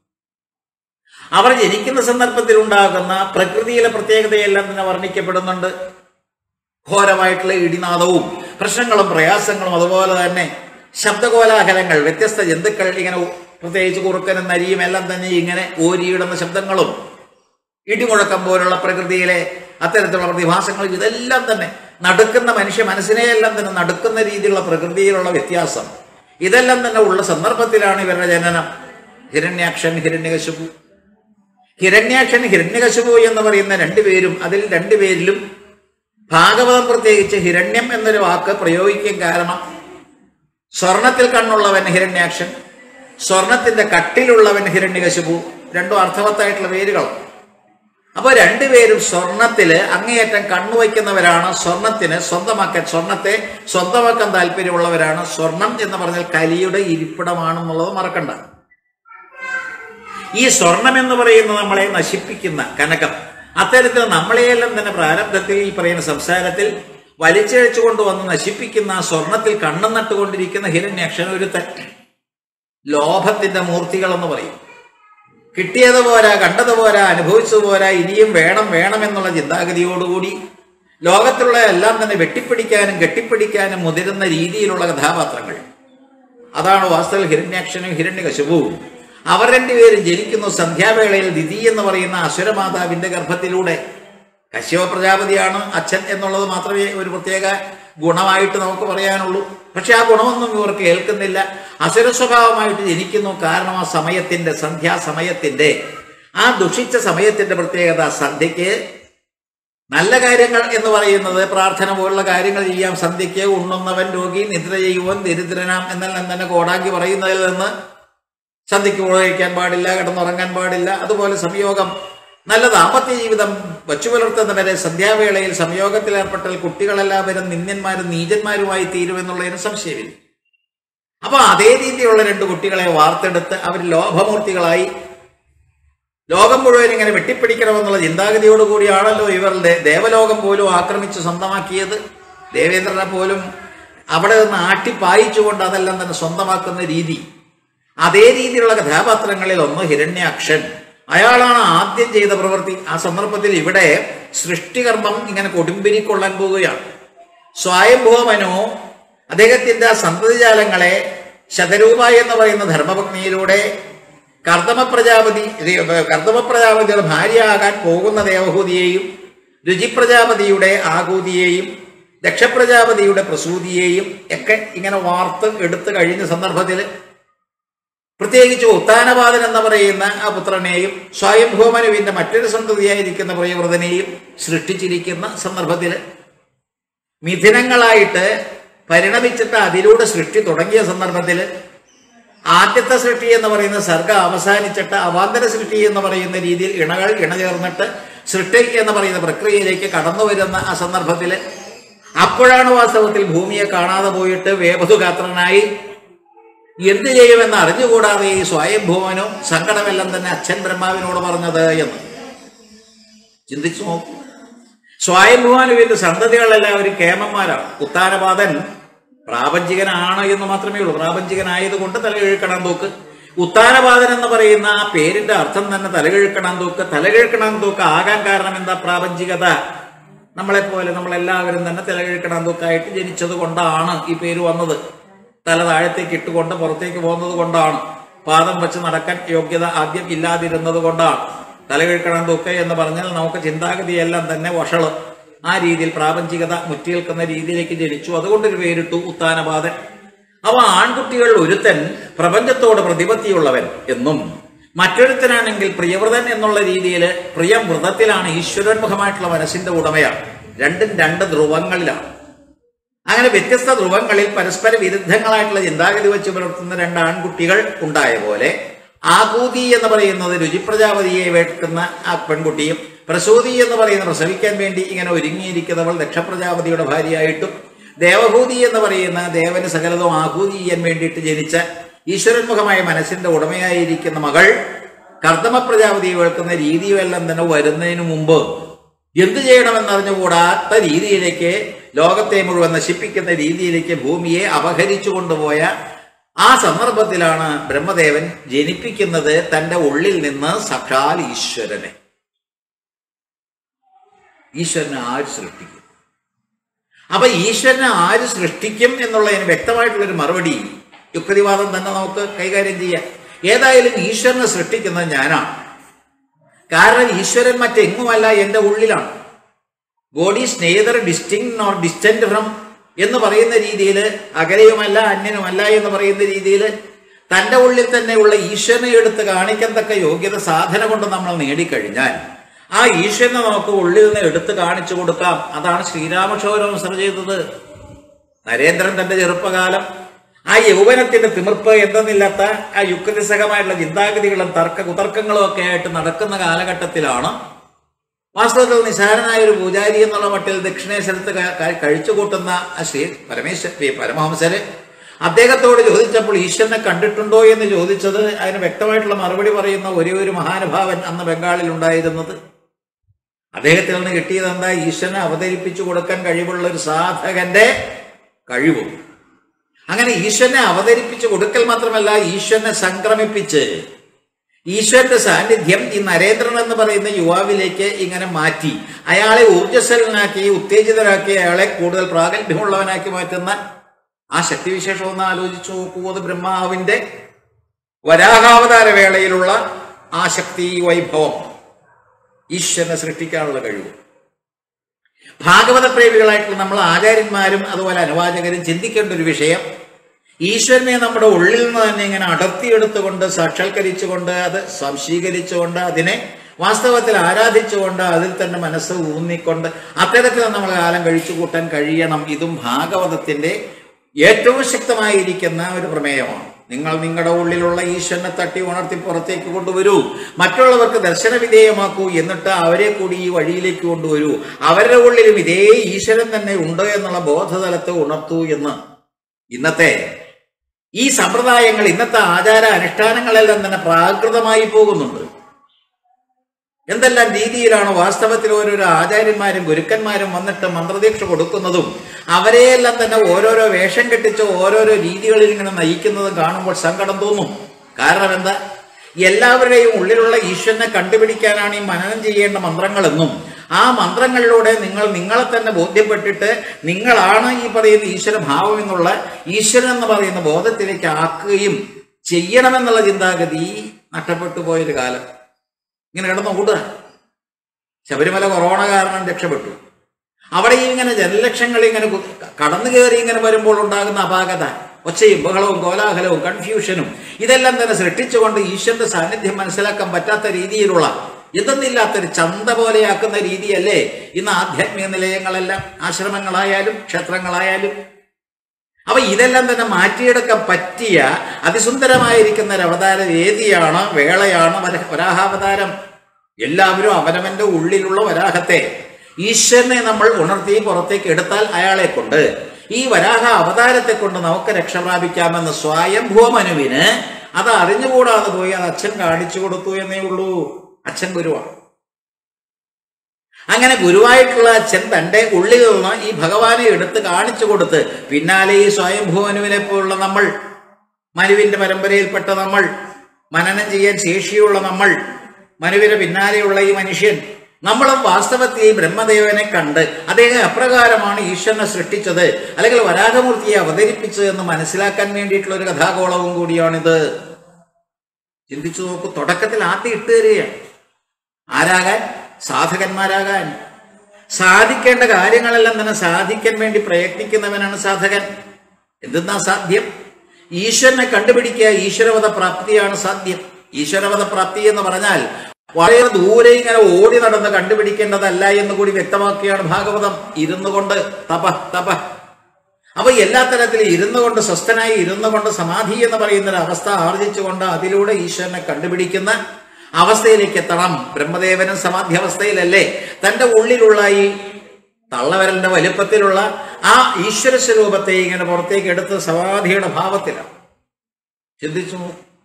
അവർ ജനിക്കുന്ന സന്ദർഭത്തിൽ ഉണ്ടാകുന്ന പ്രകൃതിയിലെ പ്രത്യേകതയെല്ലാം തന്നെ വർണ്ണിക്കപ്പെടുന്നുണ്ട്. ഘോരമായിട്ടുള്ള ഇടിനാദവും പ്രശ്നങ്ങളും പ്രയാസങ്ങളും അതുപോലെ തന്നെ ശബ്ദകോലാഹലങ്ങൾ, വ്യത്യസ്ത ജന്തുക്കൾ ഇങ്ങനെ പ്രത്യേകിച്ച് കുറുക്കനും നരിയും എല്ലാം തന്നെ ഇങ്ങനെ ഓരിയിടുന്ന ശബ്ദങ്ങളും ഇടിമുഴക്കം പോലുള്ള പ്രകൃതിയിലെ അത്തരത്തിലുള്ള പ്രതിഭാസങ്ങൾ ഇതെല്ലാം തന്നെ നടുക്കുന്ന മനുഷ്യ മനസ്സിനെയെല്ലാം തന്നെ നടുക്കുന്ന രീതിയിലുള്ള പ്രകൃതിയിലുള്ള വ്യത്യാസം ഇതെല്ലാം തന്നെ ഉള്ള സന്ദർഭത്തിലാണ് ഇവരുടെ ജനനം. ഹിരണ്യാക്ഷൻ ഹിരണ്യകശിപു. ഹിരണ്യാക്ഷൻ ഹിരണ്യകശിപു എന്ന് പറയുന്ന രണ്ടുപേരും, അതിൽ രണ്ടുപേരിലും ഭാഗവതം പ്രത്യേകിച്ച് ഹിരണ്യം എന്നൊരു വാക്ക് പ്രയോഗിക്കാൻ കാരണം സ്വർണത്തിൽ കണ്ണുള്ളവൻ ഹിരണ്യാക്ഷൻ, സ്വർണത്തിന്റെ കട്ടിലുള്ളവൻ ഹിരണ്യകശിപു. രണ്ടും അർത്ഥവത്തായിട്ടുള്ള പേരുകൾ. അപ്പൊ രണ്ടുപേരും സ്വർണത്തില് അങ്ങേയറ്റം കണ്ണുവയ്ക്കുന്നവരാണ്. സ്വർണത്തിന് സ്വന്തമാക്കാൻ, സ്വർണത്തെ സ്വന്തമാക്കാൻ താല്പര്യമുള്ളവരാണ്. സ്വർണം എന്ന് പറഞ്ഞാൽ കലിയുടെ ഇരിപ്പിടമാണെന്നുള്ളത് മറക്കണ്ട. ഈ സ്വർണം എന്ന് പറയുന്നത് നമ്മളെ നശിപ്പിക്കുന്ന കനകം. അത്തരത്തിൽ നമ്മളെയെല്ലാം തന്നെ പ്രാരബ്ധത്തിൽ ഈ പറയുന്ന സംസാരത്തിൽ വലിച്ചഴിച്ചു കൊണ്ടുവന്ന് നശിപ്പിക്കുന്ന സ്വർണത്തിൽ കണ്ണും നട്ടുകൊണ്ടിരിക്കുന്ന ഹിരണ്യാക്ഷൻ ഒരുത്തൻ. ലോഭത്തിന്റെ മൂർത്തികൾ എന്ന് പറയും. കിട്ടിയത് പോരാ, കണ്ടത് പോരാ, അനുഭവിച്ചത് പോരാ, ഇനിയും വേണം വേണം എന്നുള്ള ചിന്താഗതിയോടുകൂടി ലോകത്തിലുള്ള എല്ലാം തന്നെ വെട്ടിപ്പിടിക്കാനും കെട്ടിപ്പിടിക്കാനും മുതിരുന്ന രീതിയിലുള്ള കഥാപാത്രങ്ങൾ. അതാണ് വാസ്തവത്തിൽ ഹിരണ്യാക്ഷനും ഹിരണ്യകശിപുവും. അവർ രണ്ടുപേരും ജനിക്കുന്നു സന്ധ്യാവേളയിൽ ദിതി എന്ന് പറയുന്ന അസുരമാതാവിന്റെ ഗർഭത്തിലൂടെ. കശ്യപ പ്രജാപതിയാണ് അച്ഛൻ എന്നുള്ളത് മാത്രമേ ഒരു പ്രത്യേക ഗുണമായിട്ട് നമുക്ക് പറയാനുള്ളൂ. പക്ഷെ ആ ഗുണമൊന്നും ഇവർക്ക് ഏൽക്കുന്നില്ല. അസുര സ്വഭാവമായിട്ട് ജനിക്കുന്നു. കാരണം ആ സമയത്തിന്റെ, സന്ധ്യാസമയത്തിന്റെ, ആ ദുഷിച്ച സമയത്തിന്റെ പ്രത്യേകത. സന്ധ്യയ്ക്ക് നല്ല കാര്യങ്ങൾ എന്ന് പറയുന്നത് പ്രാർത്ഥന പോലുള്ള കാര്യങ്ങൾ ചെയ്യാം. സന്ധ്യയ്ക്ക് ഉണ്ണുന്നവൻ രോഗി, നിദ്ര ചെയ്യുവൻ ദരിദ്രനാം എന്നെല്ലാം തന്നെ കോടാങ്കി പറയുന്നതിൽ നിന്ന് സന്ധ്യയ്ക്ക് ഉപയോഗിക്കാൻ പാടില്ല, കിടന്നുറങ്ങാൻ പാടില്ല. അതുപോലെ സംയോഗം, നല്ല ദാമ്പത്യ ജീവിതം വച്ചു പുലർത്തുന്നവരെ സന്ധ്യാവേളയിൽ സംയോഗത്തിൽ ഏർപ്പെട്ടാൽ കുട്ടികളെല്ലാവരും നിന്ദ്യന്മാരും നീചന്മാരുമായി തീരുമെന്നുള്ളതിന് സംശയമില്ല. അപ്പൊ അതേ രീതിയിലുള്ള രണ്ട് കുട്ടികളെ വാർത്തെടുത്ത് അവർ ലോഭമൂർത്തികളായി ലോകം മുഴുവൻ ഇങ്ങനെ വെട്ടിപ്പിടിക്കണമെന്നുള്ള ചിന്താഗതിയോടുകൂടിയാണല്ലോ ഇവരുടെ ദേവലോകം പോലും ആക്രമിച്ച് സ്വന്തമാക്കിയത്. ദേവേന്ദ്രനെ പോലും അവിടെ നിന്ന് ആട്ടിപ്പായിച്ചുകൊണ്ട് അതെല്ലാം തന്നെ സ്വന്തമാക്കുന്ന രീതി. അതേ രീതിയിലുള്ള കഥാപാത്രങ്ങളിൽ ഒന്ന് ഹിരണ്യാക്ഷൻ. അയാളാണ് ആദ്യം ചെയ്ത പ്രവൃത്തി. ആ സന്ദർഭത്തിൽ ഇവിടെ സൃഷ്ടികർമ്മം ഇങ്ങനെ കൊടുമ്പിരിക്കൊള്ളാൻ പോവുകയാണ്. സ്വയംഭൂമനു അദ്ദേഹത്തിന്റെ സന്തതിജാലങ്ങളെ ശതരൂപ എന്ന് പറയുന്ന ധർമ്മപത്നിയിലൂടെ കർദമ പ്രജാപതി കർദമ പ്രജാപതിയുടെ ഭാര്യയാകാൻ പോകുന്ന ദേവഹൂതിയെയും രുചിപ്രജാപതിയുടെ ആകൂതിയെയും ദക്ഷപ്രജാപതിയുടെ പ്രസൂതിയെയും ഒക്കെ ഇങ്ങനെ വാർത്ത് എടുത്തു കഴിഞ്ഞ സന്ദർഭത്തിൽ പ്രത്യേകിച്ച് ഉത്താനപാദൻ എന്ന് പറയുന്ന ആ പുത്രനെയും സ്വയംഭൂമനുവിന്റെ മറ്റൊരു സന്തതിയായിരിക്കുന്ന പ്രിയവ്രതനെയും സൃഷ്ടിച്ചിരിക്കുന്ന സന്ദർഭത്തിൽ മിഥുനങ്ങളായിട്ട് പരിണമിച്ചിട്ട് അതിലൂടെ സൃഷ്ടി തുടങ്ങിയ സന്ദർഭത്തിൽ ആദ്യത്തെ സൃഷ്ടി എന്ന് പറയുന്ന സർഗ അവസാനിച്ചിട്ട് അവാന്തര സൃഷ്ടി എന്ന് പറയുന്ന രീതിയിൽ ഇണകൾ ഇണചേർന്നിട്ട് സൃഷ്ടി എന്ന് പറയുന്ന പ്രക്രിയയിലേക്ക് കടന്നു വരുന്ന ആ സന്ദർഭത്തിൽ അപ്പോഴാണ് വാസ്തവത്തിൽ ഭൂമിയെ കാണാതെ പോയിട്ട് വേപതുഗാത്രനായി എന്ത് ചെയ്യുമെന്ന് അറിഞ്ഞുകൂടാതെ ഈ സ്വയംഭൂവനും സങ്കടമെല്ലാം തന്നെ അച്ഛൻ ബ്രഹ്മാവിനോട് പറഞ്ഞത് എന്ന് ചിന്തിച്ചു നോക്കൂ. സ്വയംഭൂവനുവിന്റെ സന്തതികളെല്ലാം ഒരു കേമന്മാരാണ്. ഉത്താനപാദൻ പ്രാപഞ്ചികനാണ് എന്ന് മാത്രമേ ഉള്ളൂ. പ്രാപഞ്ചികനായതുകൊണ്ട് തലകിഴക്കണം തൂക്ക്. ഉത്താനപാദൻ എന്ന് പറയുന്ന ആ പേരിന്റെ അർത്ഥം തന്നെ തലകിഴക്കണം തൂക്ക്. തലകിഴക്കണം തൂക്ക് ആകാൻ കാരണം എന്താ? പ്രാപഞ്ചികത. നമ്മളെപ്പോലെ നമ്മളെല്ലാവരും തന്നെ തലകിഴക്കണം തൂക്കായിട്ട് ജനിച്ചത് കൊണ്ടാണ് ഈ പേര് വന്നത്. തല താഴത്തേക്ക് ഇട്ടുകൊണ്ട് പുറത്തേക്ക് പോകുന്നത് കൊണ്ടാണ്. പാദം വെച്ച് നടക്കാൻ യോഗ്യത ആദ്യം ഇല്ലാതിരുന്നത് കൊണ്ടാണ്. തലകിഴക്കണം തൂക്ക് എന്ന് പറഞ്ഞാൽ നമുക്ക് ചിന്താഗതിയെല്ലാം തന്നെ വഷള്. ആ രീതിയിൽ പ്രാപഞ്ചികത മുറ്റിയേൽക്കുന്ന രീതിയിലേക്ക് ജനിച്ചു. അതുകൊണ്ടൊരു പേരിട്ടു ഉത്താനപാദൻ. അവ ആൺകുട്ടികൾ ഒരുത്തൻ പ്രപഞ്ചത്തോട് പ്രതിപത്തിയുള്ളവൻ എന്നും മറ്റൊരുത്തനാണെങ്കിൽ പ്രിയവ്രതൻ എന്നുള്ള രീതിയിൽ പ്രിയം വ്രതത്തിലാണ്, ഈശ്വരോന്മുഖമായിട്ടുള്ള മനസ്സിന്റെ ഉടമയാണ്. രണ്ടും രണ്ട് ധ്രുവങ്ങളിലാണ്. അങ്ങനെ വ്യത്യസ്ത ധ്രുവങ്ങളിൽ പരസ്പര വിരുദ്ധങ്ങളായിട്ടുള്ള ചിന്താഗതി വെച്ച് പുലർത്തുന്ന രണ്ട് ആൺകുട്ടികൾ ഉണ്ടായ പോലെ ആകൂതി എന്ന് പറയുന്നത് രുചിപ്രജാപതിയെ വേട്ടുന്ന ആ പെൺകുട്ടിയും, പ്രസൂതി എന്ന് പറയുന്ന പ്രസവിക്കാൻ വേണ്ടി ഇങ്ങനെ ഒരുങ്ങിയിരിക്കുന്നവൾ ദക്ഷപ്രജാപതിയുടെ ഭാര്യയായിട്ടും, ദേവഭൂതി എന്ന് പറയുന്ന ദേവന് സകലതും ആഹൂതി ചെയ്യാൻ വേണ്ടിയിട്ട് ജനിച്ച ഈശ്വരന്മുഖമായ മനസ്സിന്റെ ഉടമയായിരിക്കുന്ന മകൾ കർദമ പ്രജാപതിയെ വേൾക്കുന്ന രീതിയുമെല്ലാം തന്നെ വരുന്നതിന് മുമ്പ് എന്തു ചെയ്യണമെന്നറിഞ്ഞുകൂടാത്ത രീതിയിലേക്ക്, ലോകത്തെ മുഴുവൻ നശിപ്പിക്കുന്ന രീതിയിലേക്ക് ഭൂമിയെ അപഹരിച്ചു കൊണ്ടുപോയ ആ സന്ദർഭത്തിലാണ് ബ്രഹ്മദേവൻ ജനിപ്പിക്കുന്നത് തന്റെ ഉള്ളിൽ നിന്ന് സാക്ഷാൽ ഈശ്വരനെ. ഈശ്വരനെ ആര് സൃഷ്ടിക്കും? അപ്പൊ ഈശ്വരനെ ആര് സൃഷ്ടിക്കും എന്നുള്ളതിന് വ്യക്തമായിട്ടുള്ളൊരു മറുപടി യുക്തിവാദം തന്നെ നമുക്ക് കൈകാര്യം ചെയ്യാം. ഏതായാലും ഈശ്വരനെ സൃഷ്ടിക്കുന്നത് ഞാനാണ്. കാരണം ഈശ്വരൻ മറ്റെങ്ങുമല്ല, എന്റെ ഉള്ളിലാണ്. God is neither distinct nor distant from എന്ന് പറയുന്ന രീതിയിൽ, അകലെയുമല്ല അന്യനുമല്ല എന്ന് പറയുന്ന രീതിയിൽ തന്റെ ഉള്ളിൽ തന്നെയുള്ള ഈശ്വരനെ എടുത്ത് കാണിക്കത്തക്ക യോഗ്യത സാധന കൊണ്ട് നമ്മൾ നേടിക്കഴിഞ്ഞാൽ ആ ഈശ്വരനെ നമുക്ക് ഉള്ളിൽ നിന്ന് എടുത്ത് കാണിച്ചു കൊടുക്കാം. അതാണ് ശ്രീരാമക്ഷോരം ചെയ്തത്. നരേന്ദ്രൻ തന്റെ ചെറുപ്പകാലം ആ യൗവനത്തിന്റെ തിമിർപ്പ് എന്തെന്നില്ലാത്ത ആ യുക്തിസഹമായിട്ടുള്ള ചിന്താഗതികളും തർക്ക കുതർക്കങ്ങളും ഒക്കെ ആയിട്ട് നടക്കുന്ന കാലഘട്ടത്തിലാണ് വാസ്തവത്തിൽ നിസാരനായ ഒരു പൂജാരി എന്നുള്ള മട്ടിൽ ദക്ഷിണേശ്വരത്ത് കഴിച്ചുകൂട്ടുന്ന ശ്രീ പരമേശ്വര പരമഹംസര് അദ്ദേഹത്തോട് ചോദിച്ചപ്പോൾ ഈശ്വരനെ കണ്ടിട്ടുണ്ടോ എന്ന് ചോദിച്ചത് അതിന് വ്യക്തമായിട്ടുള്ള മറുപടി പറയുന്ന ഒരേ ഒരു മഹാനുഭാവൻ അന്ന് ബംഗാളിൽ ഉണ്ടായിരുന്നത്. അദ്ദേഹത്തിൽ നിന്ന് കിട്ടിയത് എന്താ? ഈശ്വരനെ അവതരിപ്പിച്ചു കൊടുക്കാൻ കഴിവുള്ള ഒരു സാധകന്റെ കഴിവും. അങ്ങനെ ഈശ്വരനെ അവതരിപ്പിച്ചു കൊടുക്കൽ മാത്രമല്ല, ഈശ്വരനെ സംക്രമിപ്പിച്ച് ഈശ്വരന്റെ സാന്നിധ്യം ഈ നരേന്ദ്രൻ എന്ന് പറയുന്ന യുവാവിലേക്ക് ഇങ്ങനെ മാറ്റി അയാളെ ഊർജ്ജസ്വലനാക്കി ഉത്തേജിതരാക്കി അയാളെ കൂടുതൽ പ്രാഗൽഭ്യമുള്ളവനാക്കി മാറ്റുന്ന ആ ശക്തിവിശേഷം ഒന്ന് ആലോചിച്ചു നോക്കൂ. അത് ബ്രഹ്മാവിന്റെ വരാഹാവതാര വേളയിലുള്ള ആ ശക്തി വൈഭവം, ഈശ്വരനെ സൃഷ്ടിക്കാനുള്ള കഴിവ്. ഭാഗവത പ്രേമികളായിട്ടുള്ള നമ്മൾ ആചാര്യന്മാരും അതുപോലെ അനുവാചകരും ചിന്തിക്കേണ്ട ഒരു വിഷയം, ഈശ്വരനെ നമ്മുടെ ഉള്ളിൽ നിന്ന് തന്നെ ഇങ്ങനെ അടർത്തിയെടുത്തുകൊണ്ട് സാക്ഷാത്കരിച്ചുകൊണ്ട് അത് സംശീകരിച്ചുകൊണ്ട് അതിനെ വാസ്തവത്തിൽ ആരാധിച്ചുകൊണ്ട് അതിൽ തന്നെ മനസ്സ് ഊന്നിക്കൊണ്ട് അത്തരത്തിൽ നമ്മൾ കാലം കഴിച്ചു കൂട്ടാൻ കഴിയണം. ഇതും ഭാഗവതത്തിന്റെ ഏറ്റവും ശക്തമായിരിക്കുന്ന ഒരു പ്രമേയമാണ്. നിങ്ങൾ നിങ്ങളുടെ ഉള്ളിലുള്ള ഈശ്വരനെ തട്ടി ഉണർത്തി പുറത്തേക്ക് കൊണ്ടുവരൂ, മറ്റുള്ളവർക്ക് ദർശന വിധേയമാക്കൂ, എന്നിട്ട് അവരെ കൂടി ഈ വഴിയിലേക്ക് കൊണ്ടുവരൂ, അവരുടെ ഉള്ളിലും ഇതേ ഈശ്വരൻ തന്നെ ഉണ്ട് എന്നുള്ള ബോധതലത്തെ ഉണർത്തൂ എന്ന് ഇന്നത്തെ ഈ സമ്പ്രദായങ്ങൾ, ഇന്നത്തെ ആചാര അനുഷ്ഠാനങ്ങളെല്ലാം തന്നെ പ്രാകൃതമായി പോകുന്നുണ്ട്. എന്തെല്ലാം രീതിയിലാണ് വാസ്തവത്തിൽ ഓരോരോ ആചാര്യന്മാരും ഗുരുക്കന്മാരും വന്നിട്ട് മന്ത്രദീക്ഷ കൊടുക്കുന്നതും അവരെയെല്ലാം തന്നെ ഓരോരോ വേഷം കെട്ടിച്ച് ഓരോരോ രീതികളിൽ ഇങ്ങനെ നയിക്കുന്നതും കാണുമ്പോൾ സങ്കടം തോന്നും. കാരണം എന്താ? എല്ലാവരുടെയും ഉള്ളിലുള്ള ഈശ്വരനെ കണ്ടുപിടിക്കാനാണ് ഈ മനനം ചെയ്യേണ്ട മന്ത്രങ്ങളെന്നും ആ മന്ത്രങ്ങളിലൂടെ നിങ്ങൾ നിങ്ങളെ തന്നെ ബോധ്യപ്പെട്ടിട്ട് നിങ്ങളാണ് ഈ പറയുന്ന ഈശ്വരഭാവം എന്നുള്ള ഈശ്വരൻ എന്ന് പറയുന്ന ബോധത്തിലേക്ക് ആക്കുകയും ചെയ്യണമെന്നുള്ള ചിന്താഗതി നഷ്ടപ്പെട്ടു പോയൊരു കാലം. ഇങ്ങനെ കിടന്നു കൂടുക. ശബരിമല കൊറോണ കാരണം രക്ഷപ്പെട്ടു. അവിടെ ഇങ്ങനെ ജനലക്ഷങ്ങൾ ഇങ്ങനെ കടന്നു കയറി ഇങ്ങനെ വരുമ്പോൾ ഉണ്ടാകുന്ന അപാകത, ഒച്ചയും ബഹളവും കോലാഹലവും കൺഫ്യൂഷനും ഇതെല്ലാം തന്നെ സൃഷ്ടിച്ചുകൊണ്ട് ഈശ്വരന്റെ സാന്നിധ്യം മനസ്സിലാക്കാൻ പറ്റാത്ത രീതിയിലുള്ള ഇതൊന്നില്ലാത്തൊരു ചന്ത പോലെയാക്കുന്ന രീതിയല്ലേ ഇന്ന് ആധ്യാത്മിക നിലയങ്ങളെല്ലാം, ആശ്രമങ്ങളായാലും ക്ഷേത്രങ്ങളായാലും. അപ്പൊ ഇതെല്ലാം തന്നെ മാറ്റിയെടുക്കാൻ പറ്റിയ അതിസുന്ദരമായിരിക്കുന്ന ഒരു അവതാര വേദിയാണ്, വേളയാണ് വരാഹാവതാരം. എല്ലാവരും അവനവന്റെ ഉള്ളിലുള്ള വരാഹത്തെ ഈശ്വരനെ നമ്മൾ ഉണർത്തി പുറത്തേക്ക് എടുത്താൽ അയാളെ കൊണ്ട് ഈ വരാഹ അവതാരത്തെ കൊണ്ട് നമുക്ക് രക്ഷ പ്രാപിക്കാമെന്ന് സ്വയംഭൂ മനുവിന് അത് അറിഞ്ഞുകൂടാതെ പോയി അത് അച്ഛൻ കാണിച്ചു കൊടുത്തു എന്നേ ഉള്ളൂ. അച്ഛൻ ഗുരുവാണ്. അങ്ങനെ ഗുരുവായിട്ടുള്ള അച്ഛൻ തൻ്റെ ഉള്ളിൽ നിന്ന് ഈ ഭഗവാനെ എടുത്ത് കാണിച്ചു കൊടുത്ത് പിന്നാലെ ഈ സ്വയംഭൂ മനുവിനെ പോലുള്ള നമ്മൾ, മനുവിന്റെ പരമ്പരയിൽപ്പെട്ട നമ്മൾ, മനനം ചെയ്യാൻ ശേഷിയുള്ള നമ്മൾ, മനുവിന് പിന്നാലെയുള്ള ഈ മനുഷ്യൻ, നമ്മളും വാസ്തവത്തിൽ ഈ ബ്രഹ്മദേവനെ കണ്ട് അദ്ദേഹം അപ്രകാരമാണ് ഈശ്വരനെ സൃഷ്ടിച്ചത് അല്ലെങ്കിൽ വരാഹമൂർത്തിയെ അവതരിപ്പിച്ചത് എന്ന് മനസ്സിലാക്കാൻ വേണ്ടിയിട്ടുള്ള ഒരു കഥാഗോളവും കൂടിയാണിത്. ചിന്തിച്ചു നോക്കൂ. തുടക്കത്തിൽ ആദ്യം ഇട്ട് തരികയാണ്. ആരാകാൻ? സാധകന്മാരാകാൻ. സാധിക്കേണ്ട കാര്യങ്ങളെല്ലാം തന്നെ സാധിക്കാൻ വേണ്ടി പ്രയത്നിക്കുന്നവനാണ് സാധകൻ. എന്തെന്നാ സാധ്യം? ഈശ്വരനെ കണ്ടുപിടിക്കുക. ഈശ്വരവധ പ്രാപ്തിയാണ് സാധ്യം. ഈശ്വരവധ പ്രാപ്തി എന്ന് പറഞ്ഞാൽ വളരെ ദൂരെ ഇങ്ങനെ ഓടി നടന്ന് കണ്ടുപിടിക്കേണ്ടതല്ല എന്ന് കൂടി വ്യക്തമാക്കിയാണ് ഭാഗവതം. ഇരുന്നു കൊണ്ട് തപ തപ. അപ്പൊ എല്ലാ തരത്തിലും ഇരുന്നു കൊണ്ട്, സ്വസ്ഥനായി ഇരുന്നു കൊണ്ട് സമാധി എന്ന് പറയുന്ന ഒരു അവസ്ഥ ആർജിച്ചുകൊണ്ട് അതിലൂടെ ഈശ്വരനെ കണ്ടുപിടിക്കുന്ന അവസ്ഥയിലേക്ക് എത്തണം. ബ്രഹ്മദേവനും സമാധ്യാവസ്ഥയിലല്ലേ? തന്റെ ഉള്ളിലുള്ള ഈ തള്ളവരലിന്റെ വലുപ്പത്തിലുള്ള ആ ഈശ്വര സ്വരൂപത്തെ ഇങ്ങനെ പുറത്തേക്ക് എടുത്ത് സമാധിയുടെ ഭാവത്തിലാണ്. ചിന്തിച്ചു.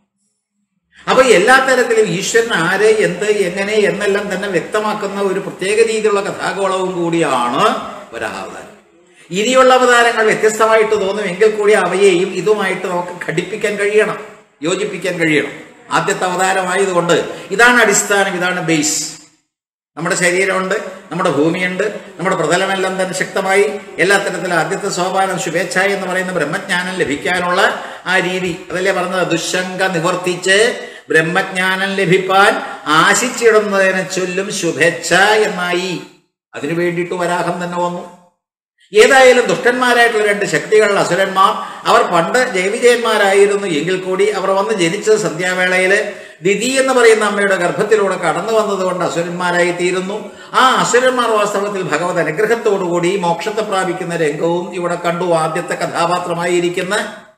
അപ്പൊ എല്ലാ തരത്തിലും ഈശ്വരൻ ആര്, എന്ത്, എങ്ങനെ എന്നെല്ലാം തന്നെ വ്യക്തമാക്കുന്ന ഒരു പ്രത്യേക രീതിയിലുള്ള കഥാഗോളവും കൂടിയാണ് വരാഹാവതാരം. ഇനിയുള്ള അവതാരങ്ങൾ വ്യത്യസ്തമായിട്ട് തോന്നും എങ്കിൽ കൂടി അവയെയും ഇതുമായിട്ട് നമുക്ക് ഘടിപ്പിക്കാൻ കഴിയണം, യോജിപ്പിക്കാൻ കഴിയണം. ആദ്യത്തെ അവതാരമായതുകൊണ്ട് ഇതാണ് അടിസ്ഥാനം, ഇതാണ് ബേസ്. നമ്മുടെ ശരീരമുണ്ട്, നമ്മുടെ ഭൂമിയുണ്ട്, നമ്മുടെ പ്രതലമെല്ലാം തന്നെ ശക്തമായി എല്ലാ തരത്തിലും ആദ്യത്തെ സോപാനം ശുഭേച്ഛ എന്ന് പറയുന്ന ബ്രഹ്മജ്ഞാനം ലഭിക്കാനുള്ള ആ രീതി അതല്ലേ പറഞ്ഞത്. ദുശങ്ക നിവർത്തിച്ച് ബ്രഹ്മജ്ഞാനം ലഭിപ്പാൻ ആശിച്ചിടുന്നതിനെ ചൊല്ലും ശുഭേച്ഛ എന്നായി. അതിനു വേണ്ടിയിട്ട് വരാഹം തന്നെ വന്നു. ഏതായാലും ദുഷ്ടന്മാരായിട്ടുള്ള രണ്ട് ശക്തികൾ അസുരന്മാർ, അവർ പണ്ട് ജയവിജയന്മാരായിരുന്നു എങ്കിൽ കൂടി അവർ വന്ന് ജനിച്ചത് സന്ധ്യാവേളയില് ദിതി എന്ന് പറയുന്ന അമ്മയുടെ ഗർഭത്തിലൂടെ കടന്നു വന്നതുകൊണ്ട് അസുരന്മാരായി തീരുന്നു. ആ അസുരന്മാർ വാസ്തവത്തിൽ ഭഗവത് അനുഗ്രഹത്തോടുകൂടി മോക്ഷത്തെ പ്രാപിക്കുന്ന രംഗവും ഇവിടെ കണ്ടു. ആദ്യത്തെ കഥാപാത്രമായിരിക്കുന്ന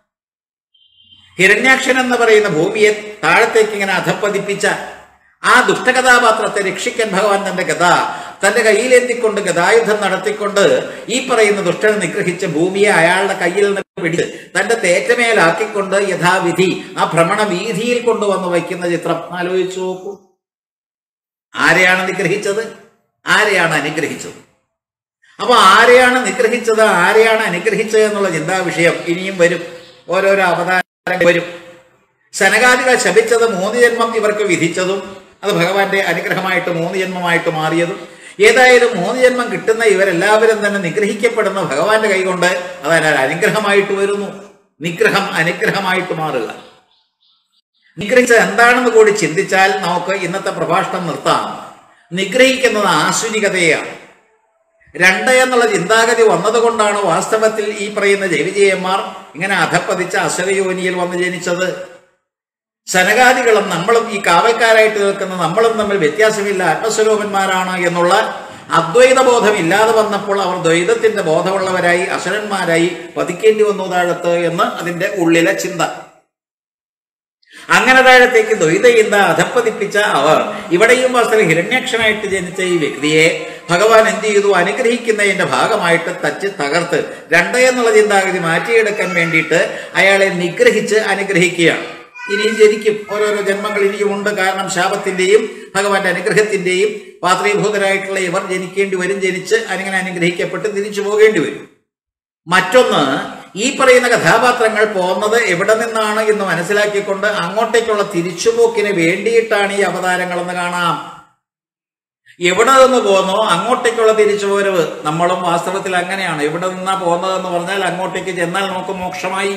ഹിരണ്യാക്ഷൻ എന്ന് പറയുന്ന ഭൂമിയെ താഴത്തേക്ക് ഇങ്ങനെ അധപ്പതിപ്പിച്ച ആ ദുഷ്ടകഥാപാത്രത്തെ രക്ഷിക്കാൻ ഭഗവാൻ തന്റെ ഗദ തന്റെ കയ്യിലേന്തിക്കൊണ്ട് ഗദായുധം നടത്തിക്കൊണ്ട് ഈ പറയുന്ന ദുഷ്ടനെ നിഗ്രഹിച്ച ഭൂമിയെ അയാളുടെ കയ്യിൽ നിന്ന് പിടിച്ച് തന്റെ തേറ്റമേലാക്കിക്കൊണ്ട് യഥാവിധി ആ ഭ്രമണ വീതിയിൽ കൊണ്ടുവന്ന് വയ്ക്കുന്ന ചിത്രം ആലോചിച്ചു നോക്കൂ. ആരെയാണ് നിഗ്രഹിച്ചത്? ആരെയാണ് അനുഗ്രഹിച്ചത്? അപ്പൊ ആരെയാണ് നിഗ്രഹിച്ചത്, ആരെയാണ് അനുഗ്രഹിച്ചത് എന്നുള്ള ചിന്താ വിഷയം ഇനിയും വരും. ഓരോരോ അവതാരം വരും. സനകാദികൾ ശപിച്ചത് മൂന്ന് ജന്മം ഇവർക്ക് വിധിച്ചതും അത് ഭഗവാന്റെ അനുഗ്രഹമായിട്ട് മൂന്ന് ജന്മമായിട്ട് മാറിയതും. ഏതായാലും മൂന്ന് ജന്മം കിട്ടുന്ന ഇവരെല്ലാവരും തന്നെ നിഗ്രഹിക്കപ്പെടുന്ന ഭഗവാന്റെ കൈകൊണ്ട് അതായത് അനുഗ്രഹമായിട്ട് വരുന്നു. നിഗ്രഹം അനുഗ്രഹമായിട്ട് മാറുക. നിഗ്രഹിച്ചത് എന്താണെന്ന് കൂടി ചിന്തിച്ചാൽ നമുക്ക് ഇന്നത്തെ പ്രഭാഷണം നിർത്താം. നിഗ്രഹിക്കുന്നത് ആസുരികതയാണ്. രണ്ട് എന്നുള്ള ചിന്താഗതി വന്നതുകൊണ്ടാണ് വാസ്തവത്തിൽ ഈ പറയുന്ന ജയവിജയന്മാർ ഇങ്ങനെ അധപ്പതിച്ച അസുരയോനിയിൽ വന്ന് ജനിച്ചത്. സനകാദികളും നമ്മളും ഈ കാവൽക്കാരായിട്ട് നിൽക്കുന്ന നമ്മളും തമ്മിൽ വ്യത്യാസമില്ല, ആത്മസ്വരൂപന്മാരാണ് എന്നുള്ള അദ്വൈത ബോധം ഇല്ലാതെ വന്നപ്പോൾ അവർ ദ്വൈതത്തിന്റെ ബോധമുള്ളവരായി അസുരന്മാരായി പതിക്കേണ്ടി വന്നു താഴത്ത് എന്ന് അതിന്റെ ഉള്ളിലെ ചിന്ത. അങ്ങനെ താഴത്തേക്ക് ദ്വൈതചിന്ത അധപ്പതിപ്പിച്ച അവർ ഇവിടെയും വാസ്തവ ഹിരണ്യാക്ഷനായിട്ട് ജനിച്ച ഈ വ്യക്തിയെ ഭഗവാൻ എന്ത് ചെയ്തു? അനുഗ്രഹിക്കുന്നതിന്റെ ഭാഗമായിട്ട് തച്ച് തകർത്ത് രണ്ട് എന്നുള്ള ചിന്താഗതി മാറ്റിയെടുക്കാൻ വേണ്ടിയിട്ട് അയാളെ നിഗ്രഹിച്ച് അനുഗ്രഹിക്കുകയാണ്. ഇനിയും ജനിക്കും, ഓരോരോ ജന്മങ്ങൾ ഇനിയുമുണ്ട്. കാരണം ശാപത്തിന്റെയും ഭഗവാന്റെ അനുഗ്രഹത്തിന്റെയും പാത്രീഭൂതരായിട്ടുള്ള ഇവർ ജനിക്കേണ്ടി വരും. ജനിച്ച് അങ്ങനെ അനുഗ്രഹിക്കപ്പെട്ട് തിരിച്ചു പോകേണ്ടി വരും. മറ്റൊന്ന്, ഈ പറയുന്ന കഥാപാത്രങ്ങൾ പോകുന്നത് എവിടെ നിന്നാണ് എന്ന് മനസ്സിലാക്കിക്കൊണ്ട് അങ്ങോട്ടേക്കുള്ള തിരിച്ചുപോക്കിന് വേണ്ടിയിട്ടാണ് ഈ അവതാരങ്ങളെന്ന് കാണാം. എവിടെ നിന്ന് പോന്നോ അങ്ങോട്ടേക്കുള്ള തിരിച്ചുപോരവ്. നമ്മളും വാസ്തവത്തിൽ അങ്ങനെയാണ്. എവിടെ നിന്നാ പോകുന്നതെന്ന് പറഞ്ഞാൽ അങ്ങോട്ടേക്ക് ചെന്നാൽ നമുക്ക് മോക്ഷമായി.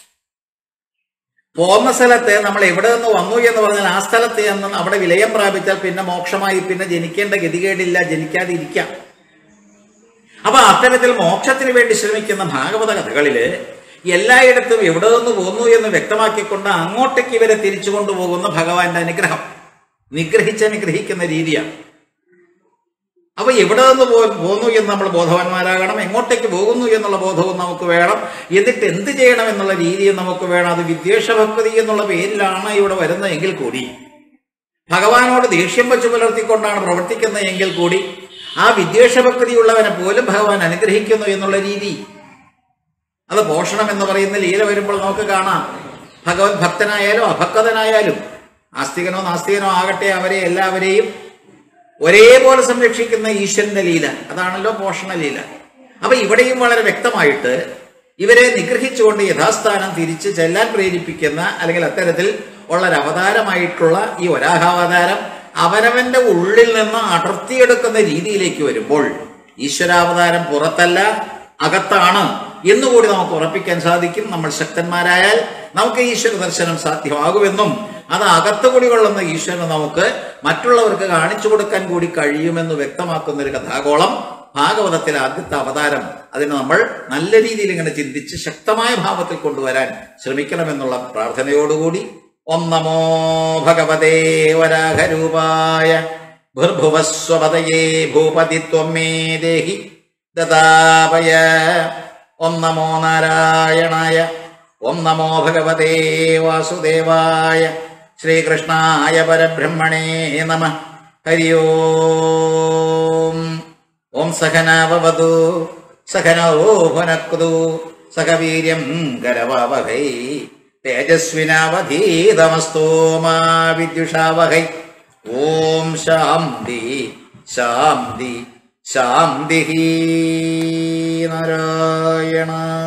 പോകുന്ന സ്ഥലത്ത് നമ്മൾ എവിടെ നിന്ന് വന്നു എന്ന് പറഞ്ഞാൽ ആ സ്ഥലത്ത് ചെന്ന് അവിടെ വിലയം പ്രാപിച്ചാൽ പിന്നെ മോക്ഷമായി. പിന്നെ ജനിക്കേണ്ട ഗതികേടില്ല, ജനിക്കാതിരിക്കാം. അപ്പൊ അത്തരത്തിൽ മോക്ഷത്തിന് വേണ്ടി ശ്രമിക്കുന്ന ഭാഗവത കഥകളില് എല്ലായിടത്തും എവിടെ നിന്ന് പോന്നു എന്ന് വ്യക്തമാക്കിക്കൊണ്ട് അങ്ങോട്ടേക്ക് ഇവരെ തിരിച്ചു കൊണ്ടുപോകുന്ന ഭഗവാന്റെ അനുഗ്രഹം നിഗ്രഹിച്ചനുഗ്രഹിക്കുന്ന രീതിയാണ്. അപ്പൊ എവിടെ നിന്ന് പോന്നു എന്ന് നമ്മൾ ബോധവാന്മാരാകണം. എങ്ങോട്ടേക്ക് പോകുന്നു എന്നുള്ള ബോധവും നമുക്ക് വേണം. എന്നിട്ട് എന്ത് ചെയ്യണം എന്നുള്ള രീതിയും നമുക്ക് വേണം. അത് വിദ്വേഷഭക്തി എന്നുള്ള പേരിലാണ് ഇവിടെ വരുന്നതെങ്കിൽ കൂടി, ഭഗവാനോട് ദേഷ്യം വെച്ച് പുലർത്തിക്കൊണ്ടാണ് പ്രവർത്തിക്കുന്നത് എങ്കിൽ കൂടി, ആ വിദ്വേഷഭക്തിയുള്ളവനെ പോലും ഭഗവാൻ അനുഗ്രഹിക്കുന്നു എന്നുള്ള രീതി അത് പോഷണം എന്ന് പറയുന്ന ലീല വരുമ്പോൾ നമുക്ക് കാണാം. ഭഗവത് ഭക്തനായാലും അഭക്തനായാലും ആസ്തികനോ നാസ്തികനോ ആകട്ടെ, അവരെ എല്ലാവരെയും ഒരേപോലെ സംരക്ഷിക്കുന്ന ഈശ്വരന്റെ ലീല, അതാണല്ലോ പോഷണ ലീല. അപ്പൊ ഇവിടെയും വളരെ വ്യക്തമായിട്ട് ഇവരെ നിഗ്രഹിച്ചുകൊണ്ട് യഥാസ്ഥാനം തിരിച്ച് ചെല്ലാൻ പ്രേരിപ്പിക്കുന്ന അല്ലെങ്കിൽ അത്തരത്തിൽ ഉള്ള ഒരു അവതാരമായിട്ടുള്ള ഈ വരാഹാവതാരം അവനവന്റെ ഉള്ളിൽ നിന്ന് അടർത്തിയെടുക്കുന്ന രീതിയിലേക്ക് വരുമ്പോൾ ഈശ്വരാവതാരം പുറത്തല്ല അകത്താണ് എന്നുകൂടി നമുക്ക് ഉറപ്പിക്കാൻ സാധിക്കും. നമ്മൾ ശക്തന്മാരായാൽ നമുക്ക് ഈശ്വര ദർശനം സാധ്യമാകുമെന്നും അത് അകത്ത് കൂടി കൊള്ളുന്ന ഈശ്വരനെ നമുക്ക് മറ്റുള്ളവർക്ക് കാണിച്ചു കൊടുക്കാൻ കൂടി കഴിയുമെന്ന് വ്യക്തമാക്കുന്ന ഒരു കഥാഗോളം ഭാഗവതത്തിലെ ആദ്യത്തെ അവതാരം. അതിനെ നമ്മൾ നല്ല രീതിയിൽ ഇങ്ങനെ ചിന്തിച്ച് ശക്തമായ ഭാവത്തിൽ കൊണ്ടുവരാൻ ശ്രമിക്കണമെന്നുള്ള പ്രാർത്ഥനയോടുകൂടി ഓം നമോ ഭഗവതേ വരാഹരൂപായ ഭുർഭുവസ്വപതയേ ഭൂപതി ത്വം മേ ദേഹി ദദാപയ. ഓം നമോ നാരായണായ. ഓം നമോ ഭഗവതേ വാസുദേവായ. ശ്രീകൃഷ്ണായ പരബ്രഹ്മണേ നമഃ. ഹരി ഓം. ഓം സഖനാവവതു സഖനോ ഭുനക്തു സഖ വീര്യം കരവാവഹൈ തേജസ്വിനാവധീതമസ്തു മാ വിദ്വിഷാവഹൈ. ഓം ശാന്തി ശാന്തി ശാന്തി. നാരായണ.